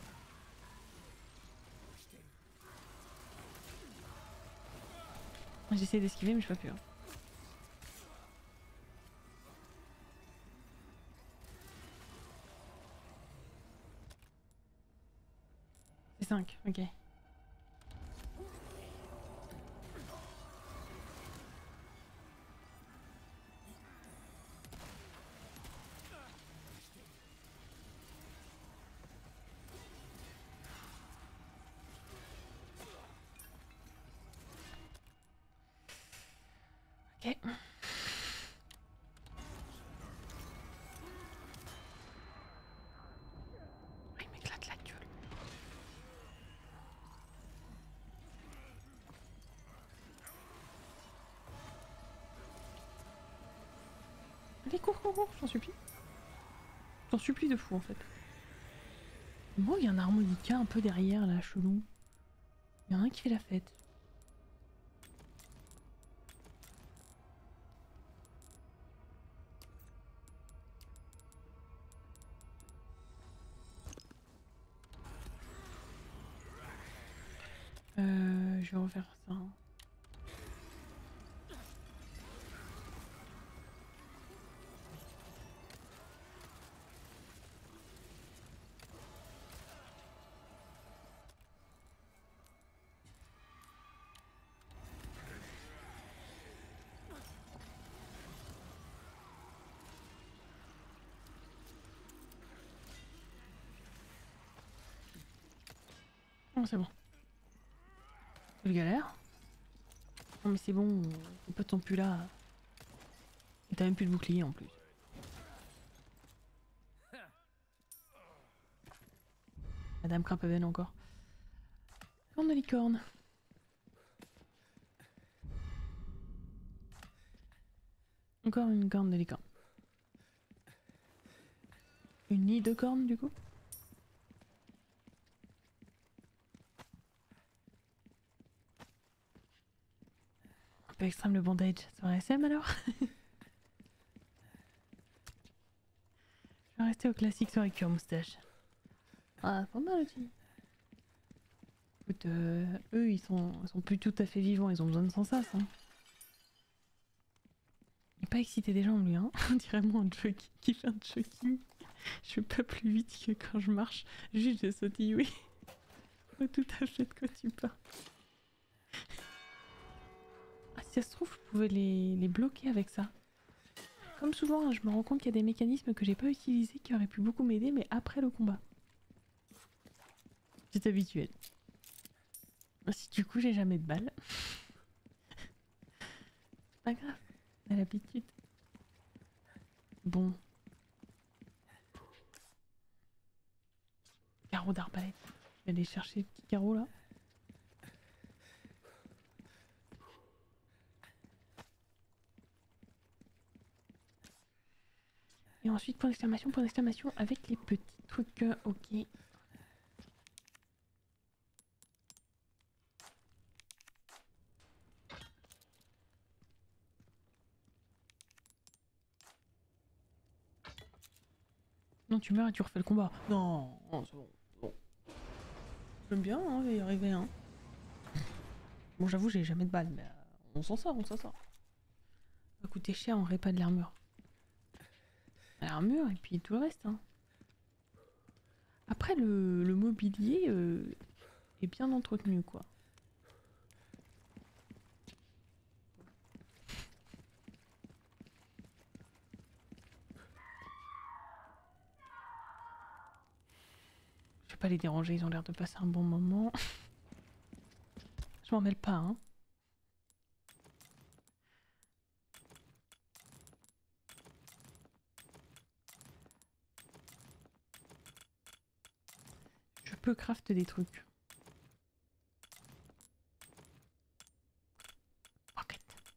J'essaie d'esquiver, mais je peux plus. Hein. C'est 5, ok. Ok. Il m'éclate la gueule. Allez, cours, j'en supplie. J'en supplie de fou en fait. Moi, il y a un harmonica un peu derrière là, chelou. Il y en a un qui fait la fête. Je vais refaire ça. Oh, c'est bon. Je galère. Non mais c'est bon, les potes sont plus là. Et t'as même plus de bouclier en plus. Madame Crapaven encore. Corne de licorne. Encore une corne de licorne. Une nid de corne du coup. Un peu extrême le bandage. Ça va SM alors. Je vais rester au classique soirée cure moustache. Ah, pas mal aussi. Écoute, eux ils sont plus tout à fait vivants, ils ont besoin de sans sas. Hein. Il est pas excité des jambes lui, hein. On dirait moi un jogging qui fait un jogging. Je fais pas plus vite que quand je marche. Juste je sautille, oui. Je vois tout à fait de quoi tu parles. Ah Si ça se trouve, je pouvais les bloquer avec ça. Comme souvent, hein, je me rends compte qu'il y a des mécanismes que j'ai pas utilisés qui auraient pu beaucoup m'aider, mais après le combat. C'est habituel. Si du coup j'ai jamais de balles. C'est pas grave, on a l'habitude. Bon. Carreau d'arbalète. Je vais aller chercher le petit carreau là. Et ensuite point d'exclamation avec les petits trucs. Ok. Non, tu meurs et tu refais le combat. Non, non c'est bon. Bon. J'aime bien, hein, je vais y arriver. Hein. Bon, j'avoue, j'ai jamais de balles, mais on s'en sort, on s'en sort. Ça va coûter cher, on répare de l'armure. L'armure et puis tout le reste. Hein. Après, le mobilier est bien entretenu, quoi. Je vais pas les déranger, ils ont l'air de passer un bon moment. Je m'en mêle pas, hein. Je peux craft des trucs. Rocket.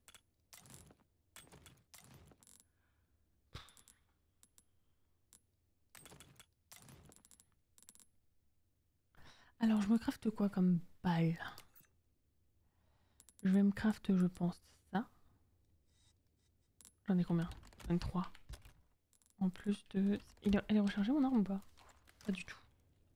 Alors, je me crafte quoi comme balle? Je vais me craft, je pense, ça. J'en ai combien? J'en ai 3. En plus de... Elle est rechargée mon arme ou pas? Pas du tout.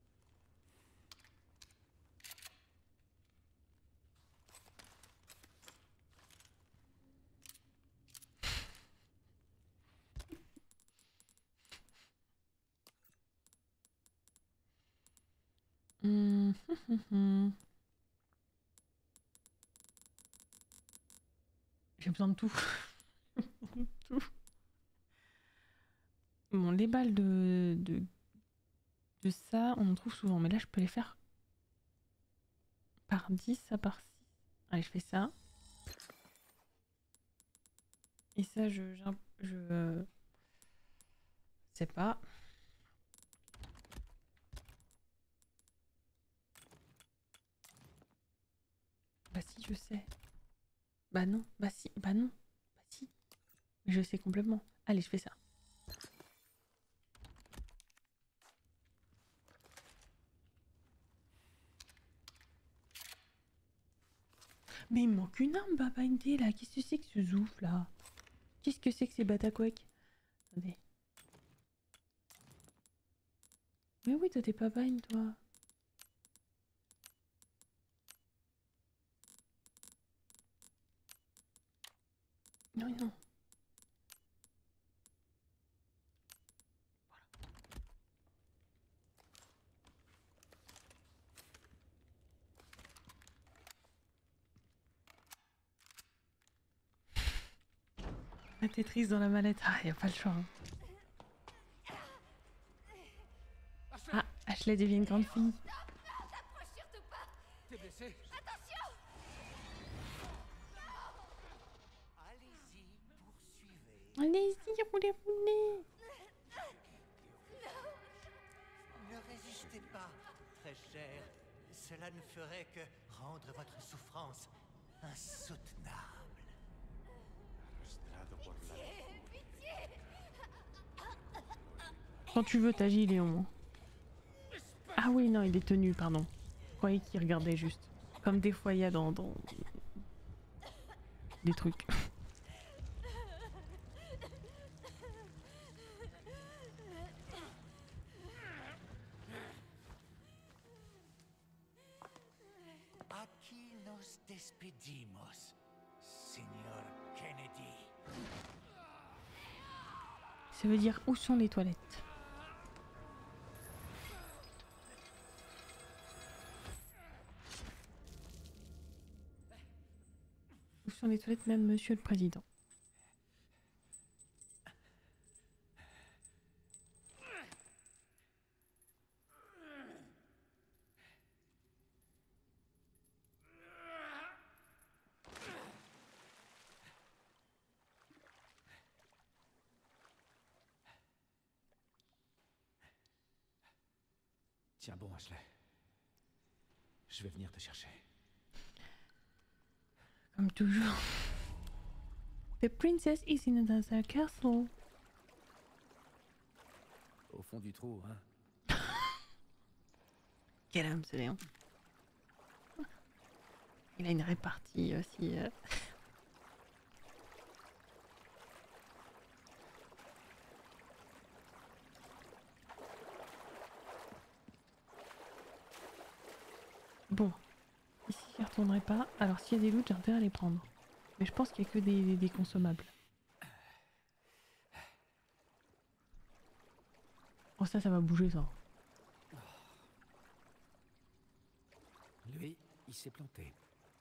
J'ai besoin de tout. Tout. Bon, les balles de ça, on en trouve souvent. Mais là, je peux les faire par 10, ça par 6. Allez, je fais ça. Et ça, je sais pas. Bah si, je sais. Bah non, bah si, bah non, bah si. Mais je sais complètement. Allez, je fais ça. Mais il me manque une arme, Baba Indé, là. Qu'est-ce que c'est que ce zouf, là? Qu'est-ce que c'est que ces bataquouecs? Attendez. Mais oui, toi, t'es pas Bind, toi. Non, non. La Tetris dans la mallette. Ah, y a pas le choix. Hein. Ah, Ashley devient une grande fille. T'es blessé? Allez-y, roulez, roulez. Ne résistez pas, très cher. Cela ne ferait que rendre votre souffrance insoutenable. Quand tu veux, t'agis, Léon. Ah oui, non, il est tenu, pardon. Je croyais qu'il regardait juste. Comme des fois il y a dans des trucs. Aquí nos despedimos, Seigneur Kennedy. Ça veut dire où sont les toilettes? Où sont les toilettes, même monsieur le président? Tiens bon, Ashley. Je vais venir te chercher. Comme toujours. The princess is in another castle. Au fond du trou, hein. Quel homme ce Léon. Il a une répartie aussi. Bon. Ici, j'y retournerai pas. Alors, s'il y a des loots, j'ai intérêt à les prendre. Mais je pense qu'il n'y a que des consommables. Oh, ça va bouger, ça. Lui, il s'est planté.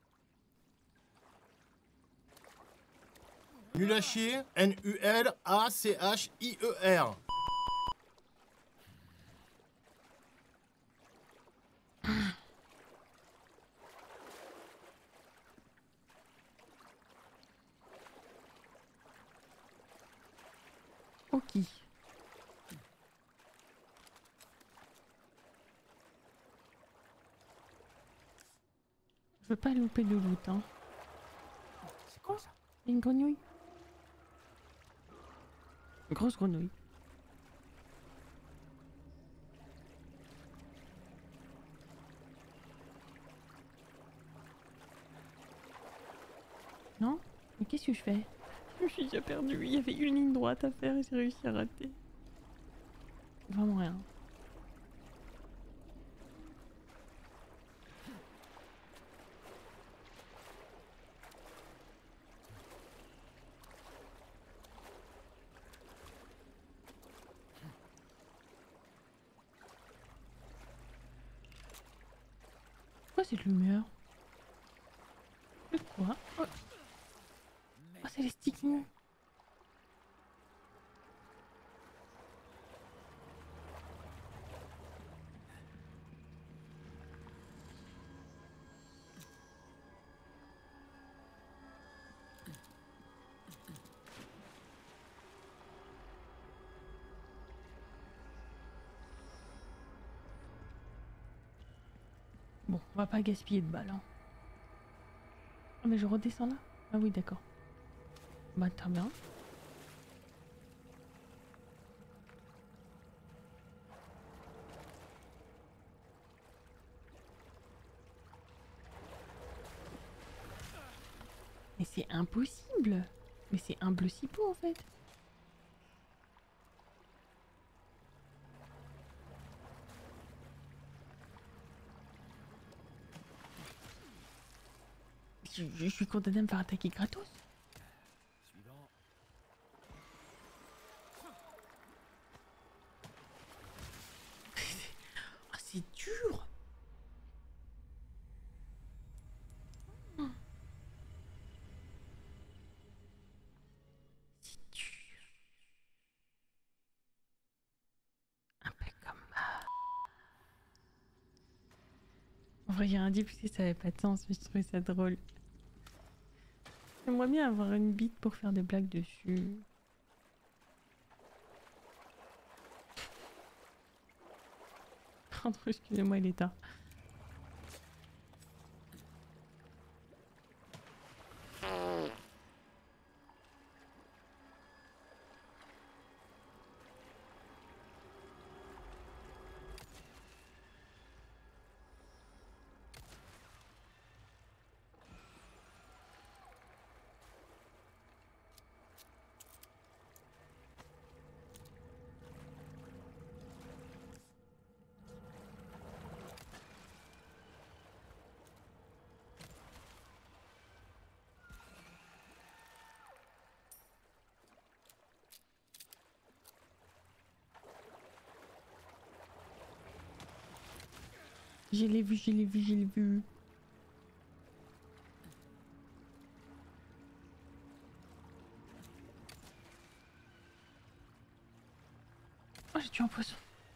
Nul à chier, N-U-L-A-C-H-I-E-R. Ok. Je veux pas louper de loot, hein. C'est quoi ça? Une grenouille. Une grosse grenouille. Non? Mais qu'est-ce que je fais? Je me suis déjà perdue. Il y avait une ligne droite à faire et j'ai réussi à rater. Vraiment rien. Pourquoi cette lumière? C'est quoi? Oh, oh c'est les stigmas. Bon, on va pas gaspiller de balles. Hein. Ah mais je redescends là? Ah oui d'accord. Bah très bien. Mais c'est impossible. Mais c'est un bleu cipot en fait. Je suis condamné à me faire attaquer gratos. Suivant. Ah, c'est dur. C'est dur. Un peu comme... En vrai, j'ai rien dit parce que ça avait pas de sens, mais je trouvais ça drôle. J'aimerais bien avoir une bite pour faire des blagues dessus. Pardon, excusez-moi, il est tard. Je l'ai vu, je l'ai vu, je l'ai vu. j'ai tué un poisson.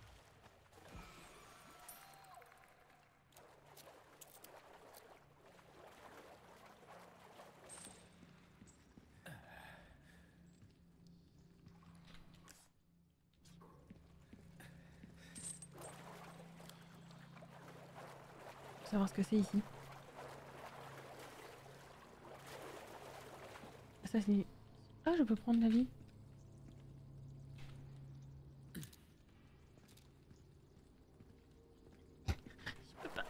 Faut savoir ce que c'est ici. Ça c'est... Ah, je peux prendre la vie. Je peux pas.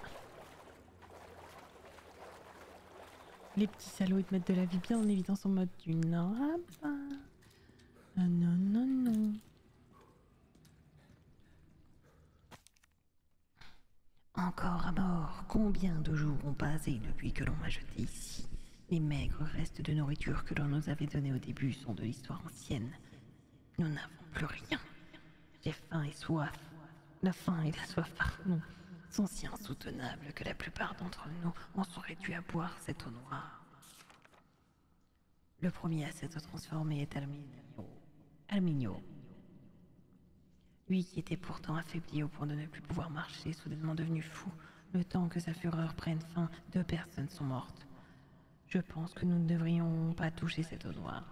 Les petits salauds, ils te mettent de la vie bien en évidence en mode tu n'auras pas. Ah non, non, non. Encore à mort, combien de jours ont passé depuis que l'on m'a jeté ici? Les maigres restes de nourriture que l'on nous avait donnés au début sont de l'histoire ancienne. Nous n'avons plus rien. J'ai faim et soif. La faim et la soif, pardon, sont si insoutenables que la plupart d'entre nous en sont réduits à boire cette eau noire. Le premier à s'être transformé est Arminio. Lui qui était pourtant affaibli au point de ne plus pouvoir marcher, soudainement devenu fou. Le temps que sa fureur prenne fin, 2 personnes sont mortes. Je pense que nous ne devrions pas toucher cette eau noire.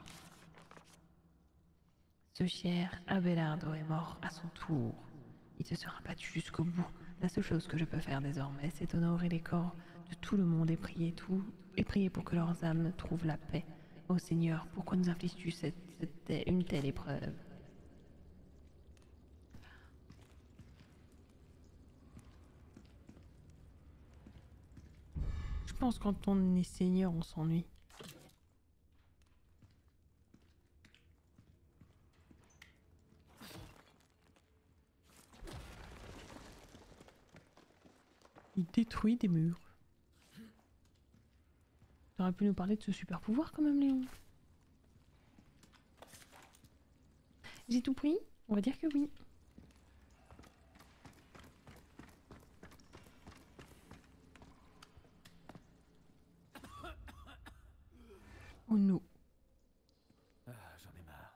Ce cher Abelardo est mort à son tour. Il se sera battu jusqu'au bout. La seule chose que je peux faire désormais, c'est honorer les corps de tout le monde et prier pour que leurs âmes trouvent la paix. Ô Seigneur, pourquoi nous infliges-tu une telle épreuve? Je pense que quand on est seigneur, on s'ennuie. Il détruit des murs. T'aurais pu nous parler de ce super pouvoir quand même, Léon. J'ai tout pris? On va dire que oui. Oh non. Ah, j'en ai marre.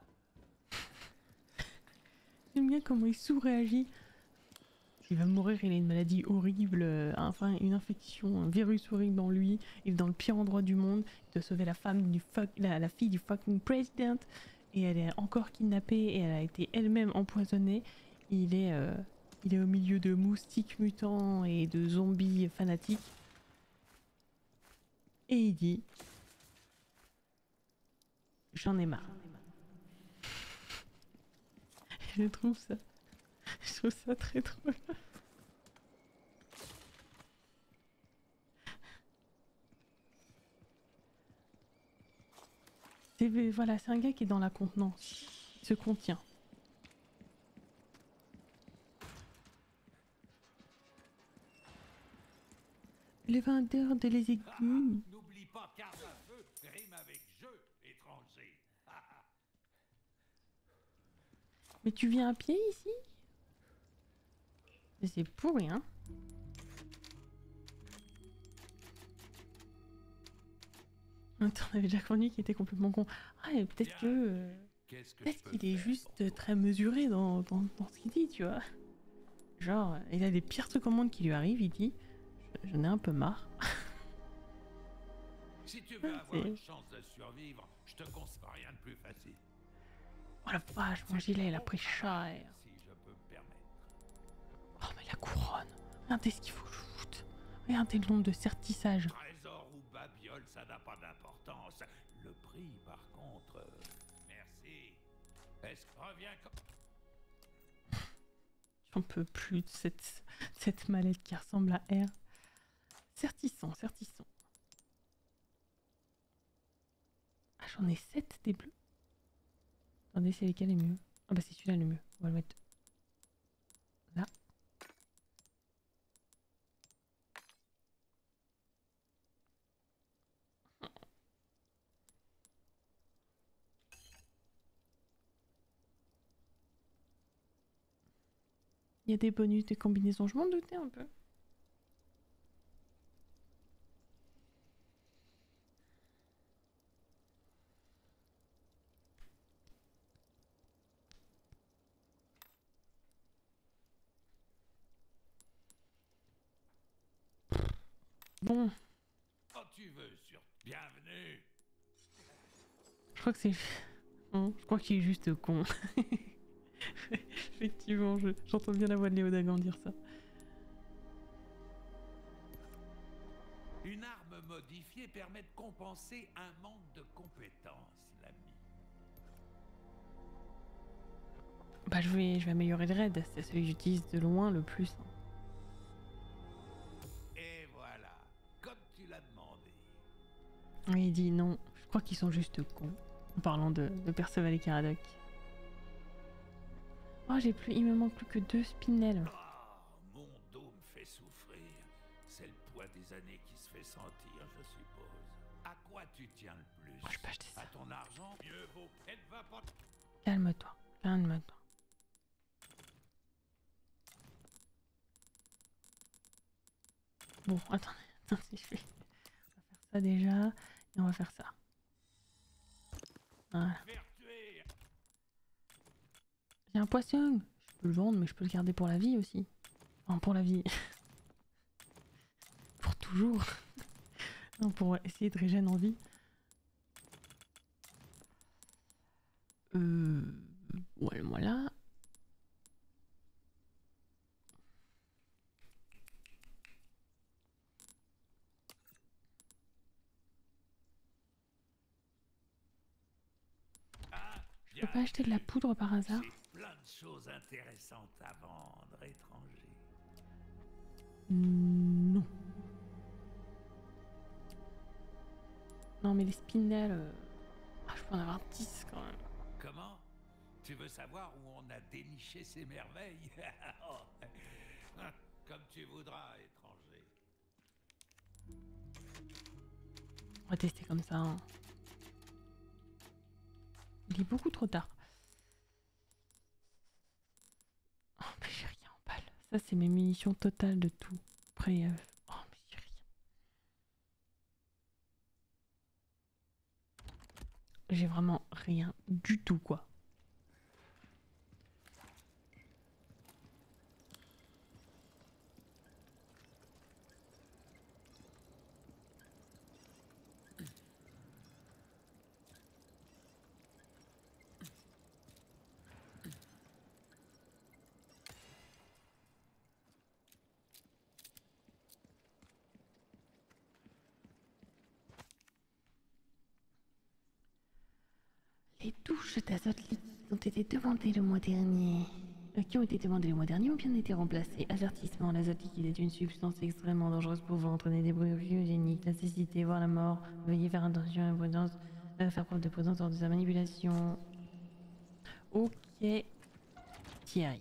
J'aime bien comment il sous-réagit. Il va mourir, il a une maladie horrible, enfin une infection, un virus horrible dans lui. Il est dans le pire endroit du monde. Il doit sauver la fille du fucking president. Et elle est encore kidnappée et elle a été elle-même empoisonnée. Il est au milieu de moustiques mutants et de zombies fanatiques. Et il dit... J'en ai marre. Je trouve ça très drôle. Voilà, c'est un gars qui est dans la contenance. Il se contient. Le vendeur de les aiguilles. N'oublie pas qu'arme à feu rime avec jeu, étranger. Mais tu viens à pied ici? Mais c'est pourri, hein? Attends, on avait déjà connu qui était complètement con. Ah, et peut-être que... peut-être qu'il est juste très mesuré dans ce qu'il dit, tu vois. Genre, il a les pires trucs au monde qui lui arrivent, il dit... J'en ai un peu marre. Si tu veux avoir une chance de survivre, je te conseille rien de plus facile. Oh la vache, mon gilet, il a pris cher. Si je peux me permettre. Oh, mais la couronne. Regardez ce qu'il faut que je foute. Regardez le nombre de sertissages. Trésor ou babiole, ça n'a pas d'importance. Le prix, par contre... Merci. Est-ce que revient comme... J'en peux plus de cette mallette qui ressemble à R. Certissant. Ah, j'en ai 7 des bleus. Attendez, c'est lesquels les mieux? Ah bah c'est celui-là le mieux. On va le mettre là. Il y a des bonus, des combinaisons, je m'en doutais un peu. Bon, Quand tu veux, sur... Bienvenue. je crois que c'est... Non, je crois qu'il est juste con. Effectivement, j'entends bien la voix de Léo Dagan dire ça. Une arme modifiée permet de compenser un manque de compétences, l'ami. Bah je vais améliorer le raid, c'est celui que j'utilise de loin le plus. Et voilà, comme tu l'as demandé. Et il dit non, je crois qu'ils sont juste cons. En parlant de Perceval et Caradoc. Oh j'ai plus, il me manque plus que 2 spinels. Oh, mon dos me fait souffrir. C'est le poids des années qui se fait sentir, je suppose. À quoi tu tiens le plus? Oh, je peux acheter ça. À ton argent? Mieux vaut. Elle va pas... Calme-toi, calme-toi. Bon, attendez, je vais... On va faire ça déjà, et on va faire ça. Voilà. J'ai un poisson. Je peux le vendre, mais je peux le garder pour la vie aussi. Enfin, pour la vie. Pour toujours. Non, pour essayer de régénérer en vie. Ouais, voilà. Je peux pas acheter de la poudre par hasard? Plein de choses intéressantes à vendre, étranger. Non. Non, mais les spinels... Ah, je peux en avoir 10 quand même. Comment? Tu veux savoir où on a déniché ces merveilles? Oh. Comme tu voudras, étranger. On va tester comme ça. Hein. Il est beaucoup trop tard. Oh, mais j'ai rien en balle. Ça, c'est mes munitions totales de tout. Après, oh, mais j'ai rien. J'ai vraiment rien du tout, quoi. Les touches d'azote liquide ont été demandées le mois dernier. Qui ont été demandées le mois dernier ont bien été remplacées. Avertissement, l'azote liquide est une substance extrêmement dangereuse pouvant entraîner des brûlures cryogéniques, la cécité, voire la mort. Veuillez faire attention à la prudence, faire preuve de prudence lors de sa manipulation. Ok, Thierry.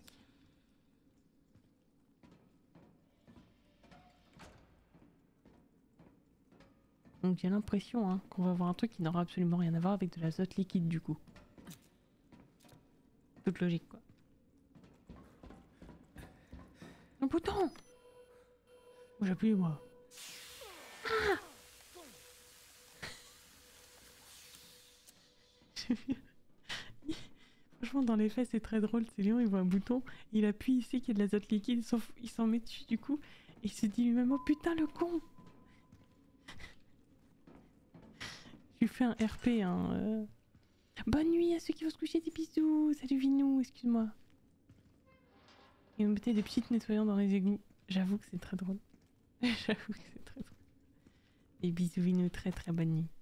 Donc j'ai l'impression hein, qu'on va avoir un truc qui n'aura absolument rien à voir avec de l'azote liquide du coup. Toute logique quoi. Un bouton. J'appuie moi. Ah Franchement dans les faits c'est très drôle, c'est Léon il voit un bouton, il appuie, il sait qu'il y a de l'azote liquide, il s'en met dessus du coup, et il se dit lui-même oh putain le con. Je lui fais un RP hein. Bonne nuit à ceux qui vont se coucher, des bisous. Salut Vinou, excuse-moi. Il me mettait des petites nettoyants dans les égouts. J'avoue que c'est très drôle. J'avoue que c'est très drôle. Des bisous Vinou, très très bonne nuit.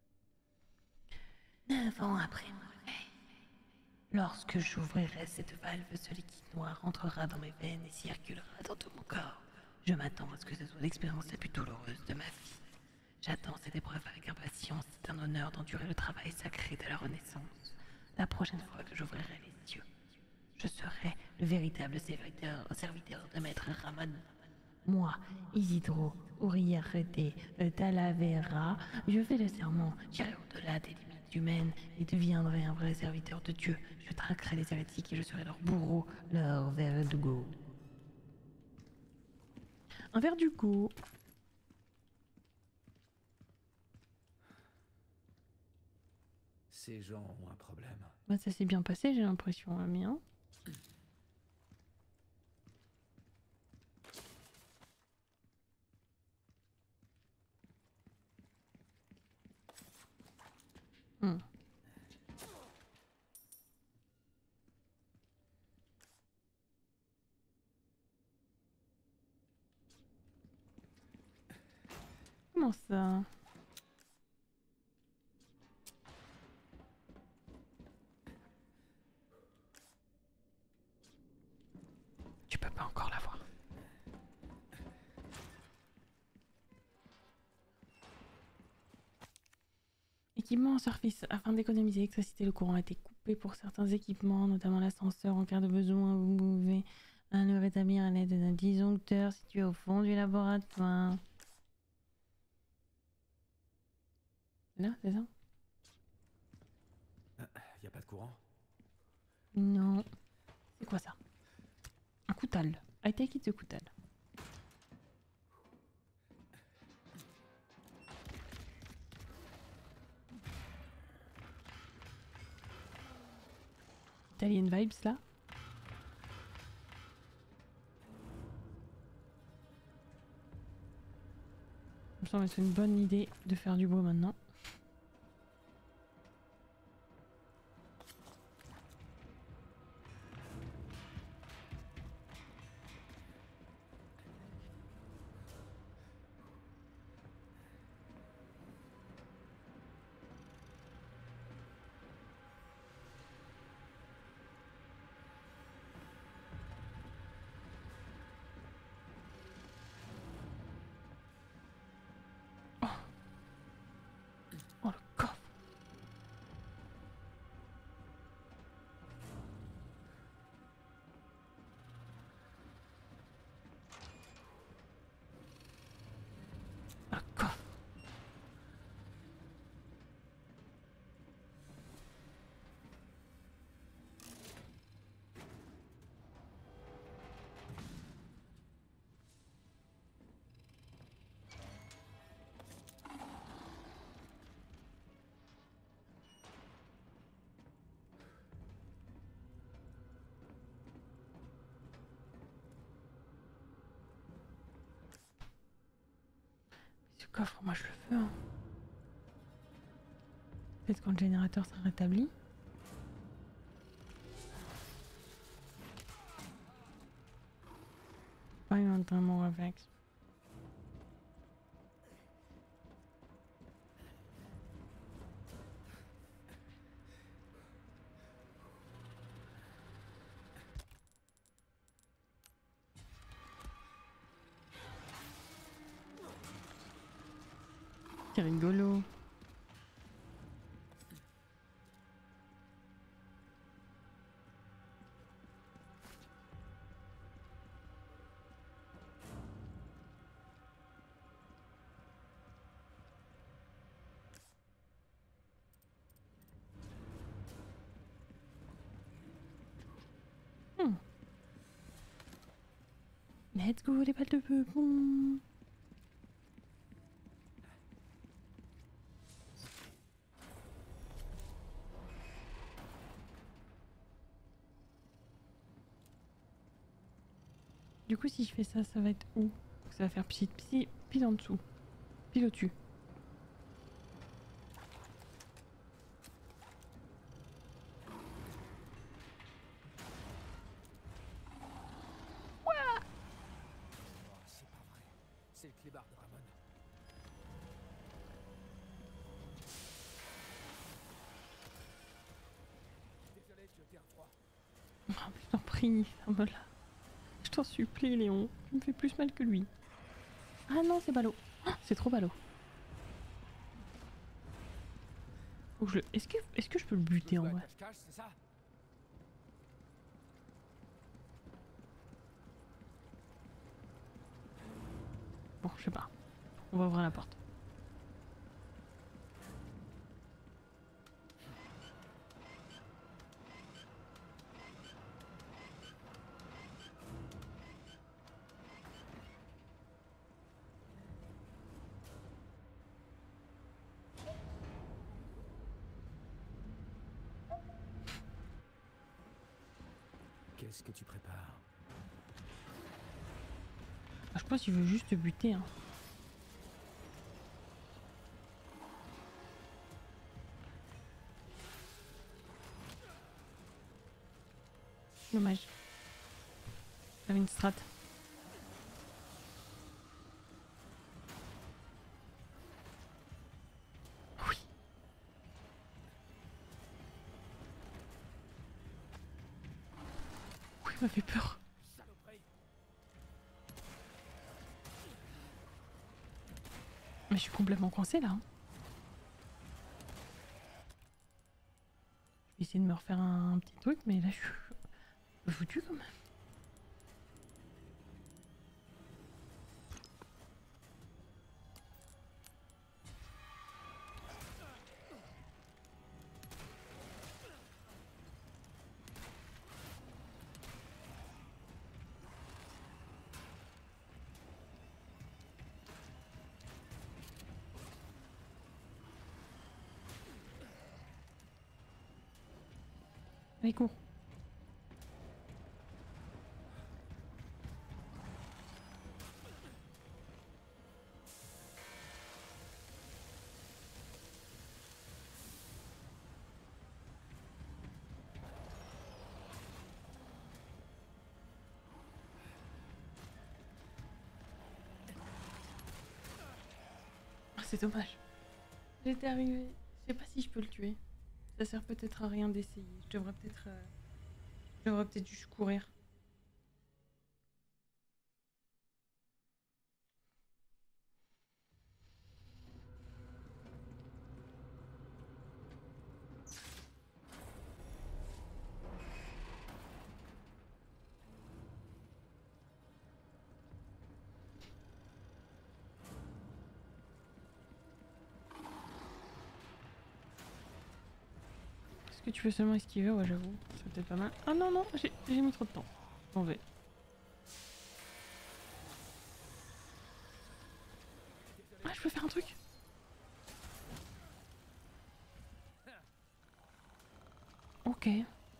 9 ans après mon réveil, lorsque j'ouvrirai cette valve, ce liquide noir entrera dans mes veines et circulera dans tout mon corps. Je m'attends à ce que ce soit l'expérience la plus douloureuse de ma vie. J'attends cette épreuve avec impatience. C'est un honneur d'endurer le travail sacré de la Renaissance. La prochaine fois que j'ouvrirai les yeux, je serai le véritable serviteur de Maître Ramon. Moi, Isidro Uriarte Talavera, je fais le serment, j'irai au-delà des limites humaines et deviendrai un vrai serviteur de Dieu. Je traquerai les hérétiques et je serai leur bourreau, leur verdugo. Un verdugo. Ces gens ont un problème. Bah ça s'est bien passé j'ai l'impression, ami hein. Hmm. Comment ça? Tu peux pas encore l'avoir. Équipement en surface. Afin d'économiser l'électricité, le courant a été coupé pour certains équipements, notamment l'ascenseur. En cas de besoin, vous pouvez le rétablir à l'aide d'un disjoncteur situé au fond du laboratoire. Là, c'est ça? Y a pas de courant? Non. C'est quoi ça? Un coutal. I take it the coutal. Italian vibes là. Il me semble que c'est une bonne idée de faire du bois maintenant. Oh le coffre. Le coffre. Ce coffre, moi je le veux. Hein. Peut-être quand le générateur sera rétabli. Pas un entraînement réflexe. C'est rigolo. Let's go les balles de peupon. Du coup si je fais ça, ça va être où? Ça va faire pile en dessous. Pile au-dessus. C'est pas vrai. C'est le clébard de Ramon. Désolé de jeter un froid. Oh, je t'en prie, Samuel. Je t'en supplie, Léon. Tu me fais plus mal que lui. Ah non, c'est ballot. Oh, c'est trop ballot. Faut que est-ce que je peux le buter en vrai? Cache-cache, c'est ça? Bon, je sais pas. On va ouvrir la porte. Qu'est-ce que tu prépares? Ah, je pense qu'il veut juste te buter. Hein. Dommage. J'avais une strat. Oui. Oui, il m'a fait peur. Mais je suis complètement coincée là. Je vais essayer de me refaire un petit truc, mais là je suis un peu foutue quand même. Allez, cours. Ah, c'est dommage. J'étais arrivée. Je sais pas si je peux le tuer. Ça sert peut-être à rien d'essayer. Je devrais peut-être juste courir. Est-ce que tu peux seulement esquiver? Ouais, j'avoue. C'est peut-être pas mal. Ah non, non, j'ai mis trop de temps. J'en vais. Ah, je peux faire un truc? Ok.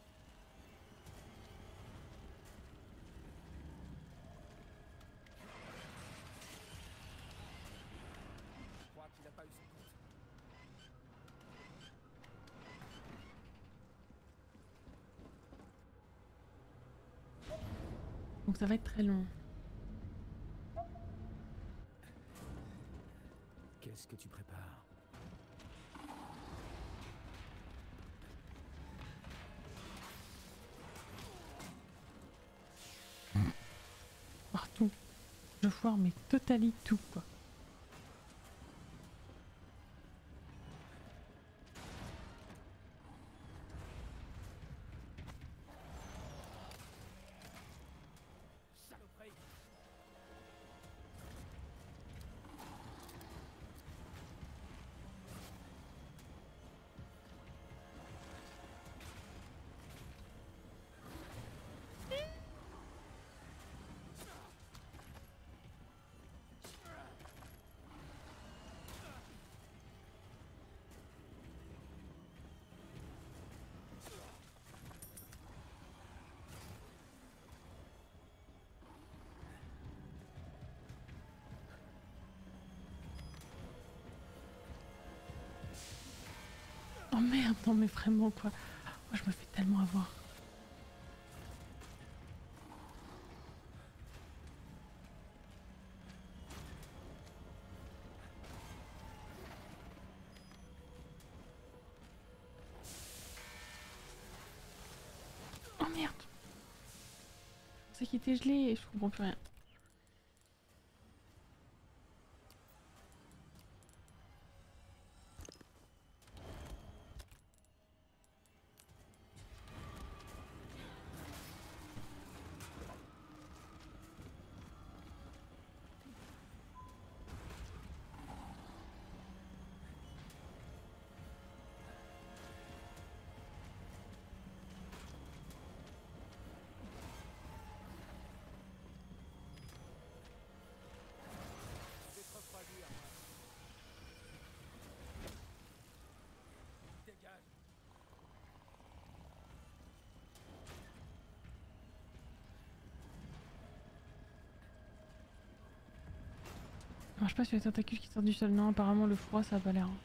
Donc ça va être très long. Qu'est-ce que tu prépares? Partout. Je foire mais totalement tout quoi. Oh merde, non mais vraiment quoi. Moi je me fais tellement avoir. Oh merde. C'est qu'il était gelé et je comprends plus rien. Ça marche pas sur les tentacules qui sortent du sol. Non, apparemment le froid ça a pas l'air.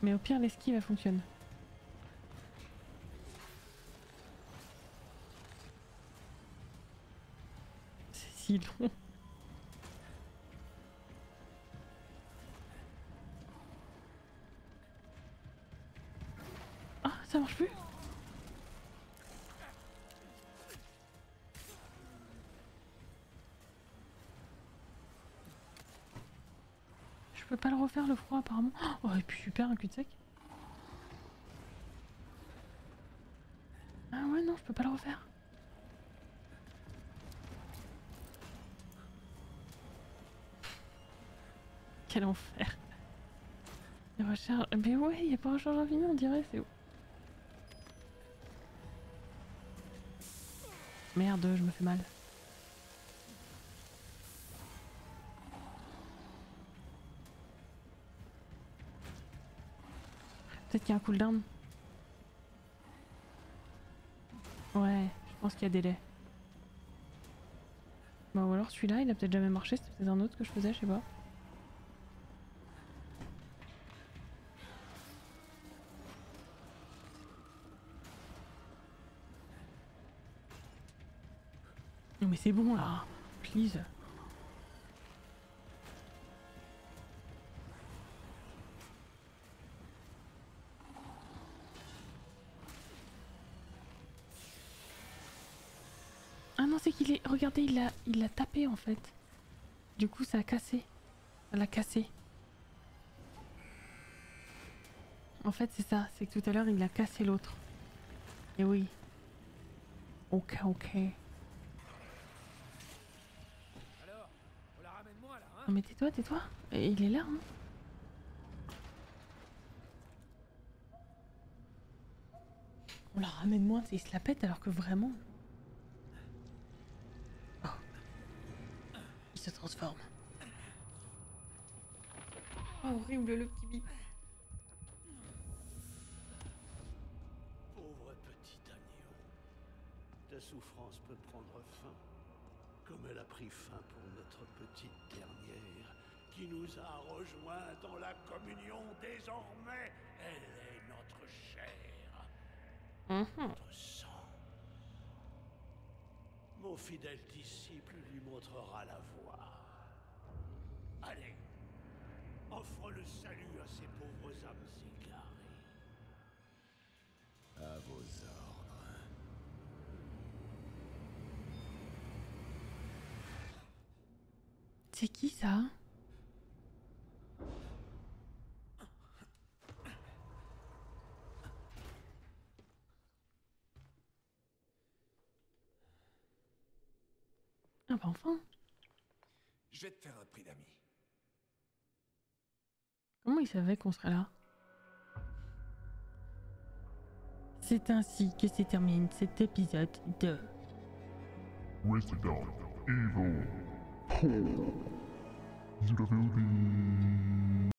Mais au pire, l'esquive, elle fonctionne. C'est si long. Ah, ça marche plus. Je peux pas le refaire le froid apparemment. Oh et puis super un cul-de-sac. Ah ouais non je peux pas le refaire. Quel enfer. Les recharges. Mais ouais il y a pas recharge infinie on dirait c'est où. Merde je me fais mal. Peut-être qu'il y a un cooldown. Ouais, je pense qu'il y a délai. Bah ou alors celui-là, il a peut-être jamais marché, c'était peut-être un autre que je faisais, je sais pas. Non mais c'est bon là, please. Ah non, c'est qu'il est... Regardez, il l'a tapé en fait. Du coup, ça a cassé. Ça l'a cassé. En fait, c'est ça. C'est que tout à l'heure, il a cassé l'autre. Et oui. Ok, ok. Alors, on la ramène moi là, hein? Non mais tais-toi, tais-toi. Et il est là, hein. On la ramène moins, il se la pète alors que vraiment... Oh. Il se transforme. Oh, horrible le petit bip. Pauvre petit agneau. Ta souffrance peut prendre fin, comme elle a pris fin pour notre petite dernière, qui nous a rejoints dans la communion désormais. Elle est notre chair, notre sang. Mon fidèle disciple lui montrera la voie. Allez, offre le salut à ces pauvres âmes égarées. À vos ordres. C'est qui ça? Ah bah enfin. Je vais te faire un prix d'amis. Comment il savait qu'on serait là? C'est ainsi que se termine cet épisode de Resident Evil 4. You the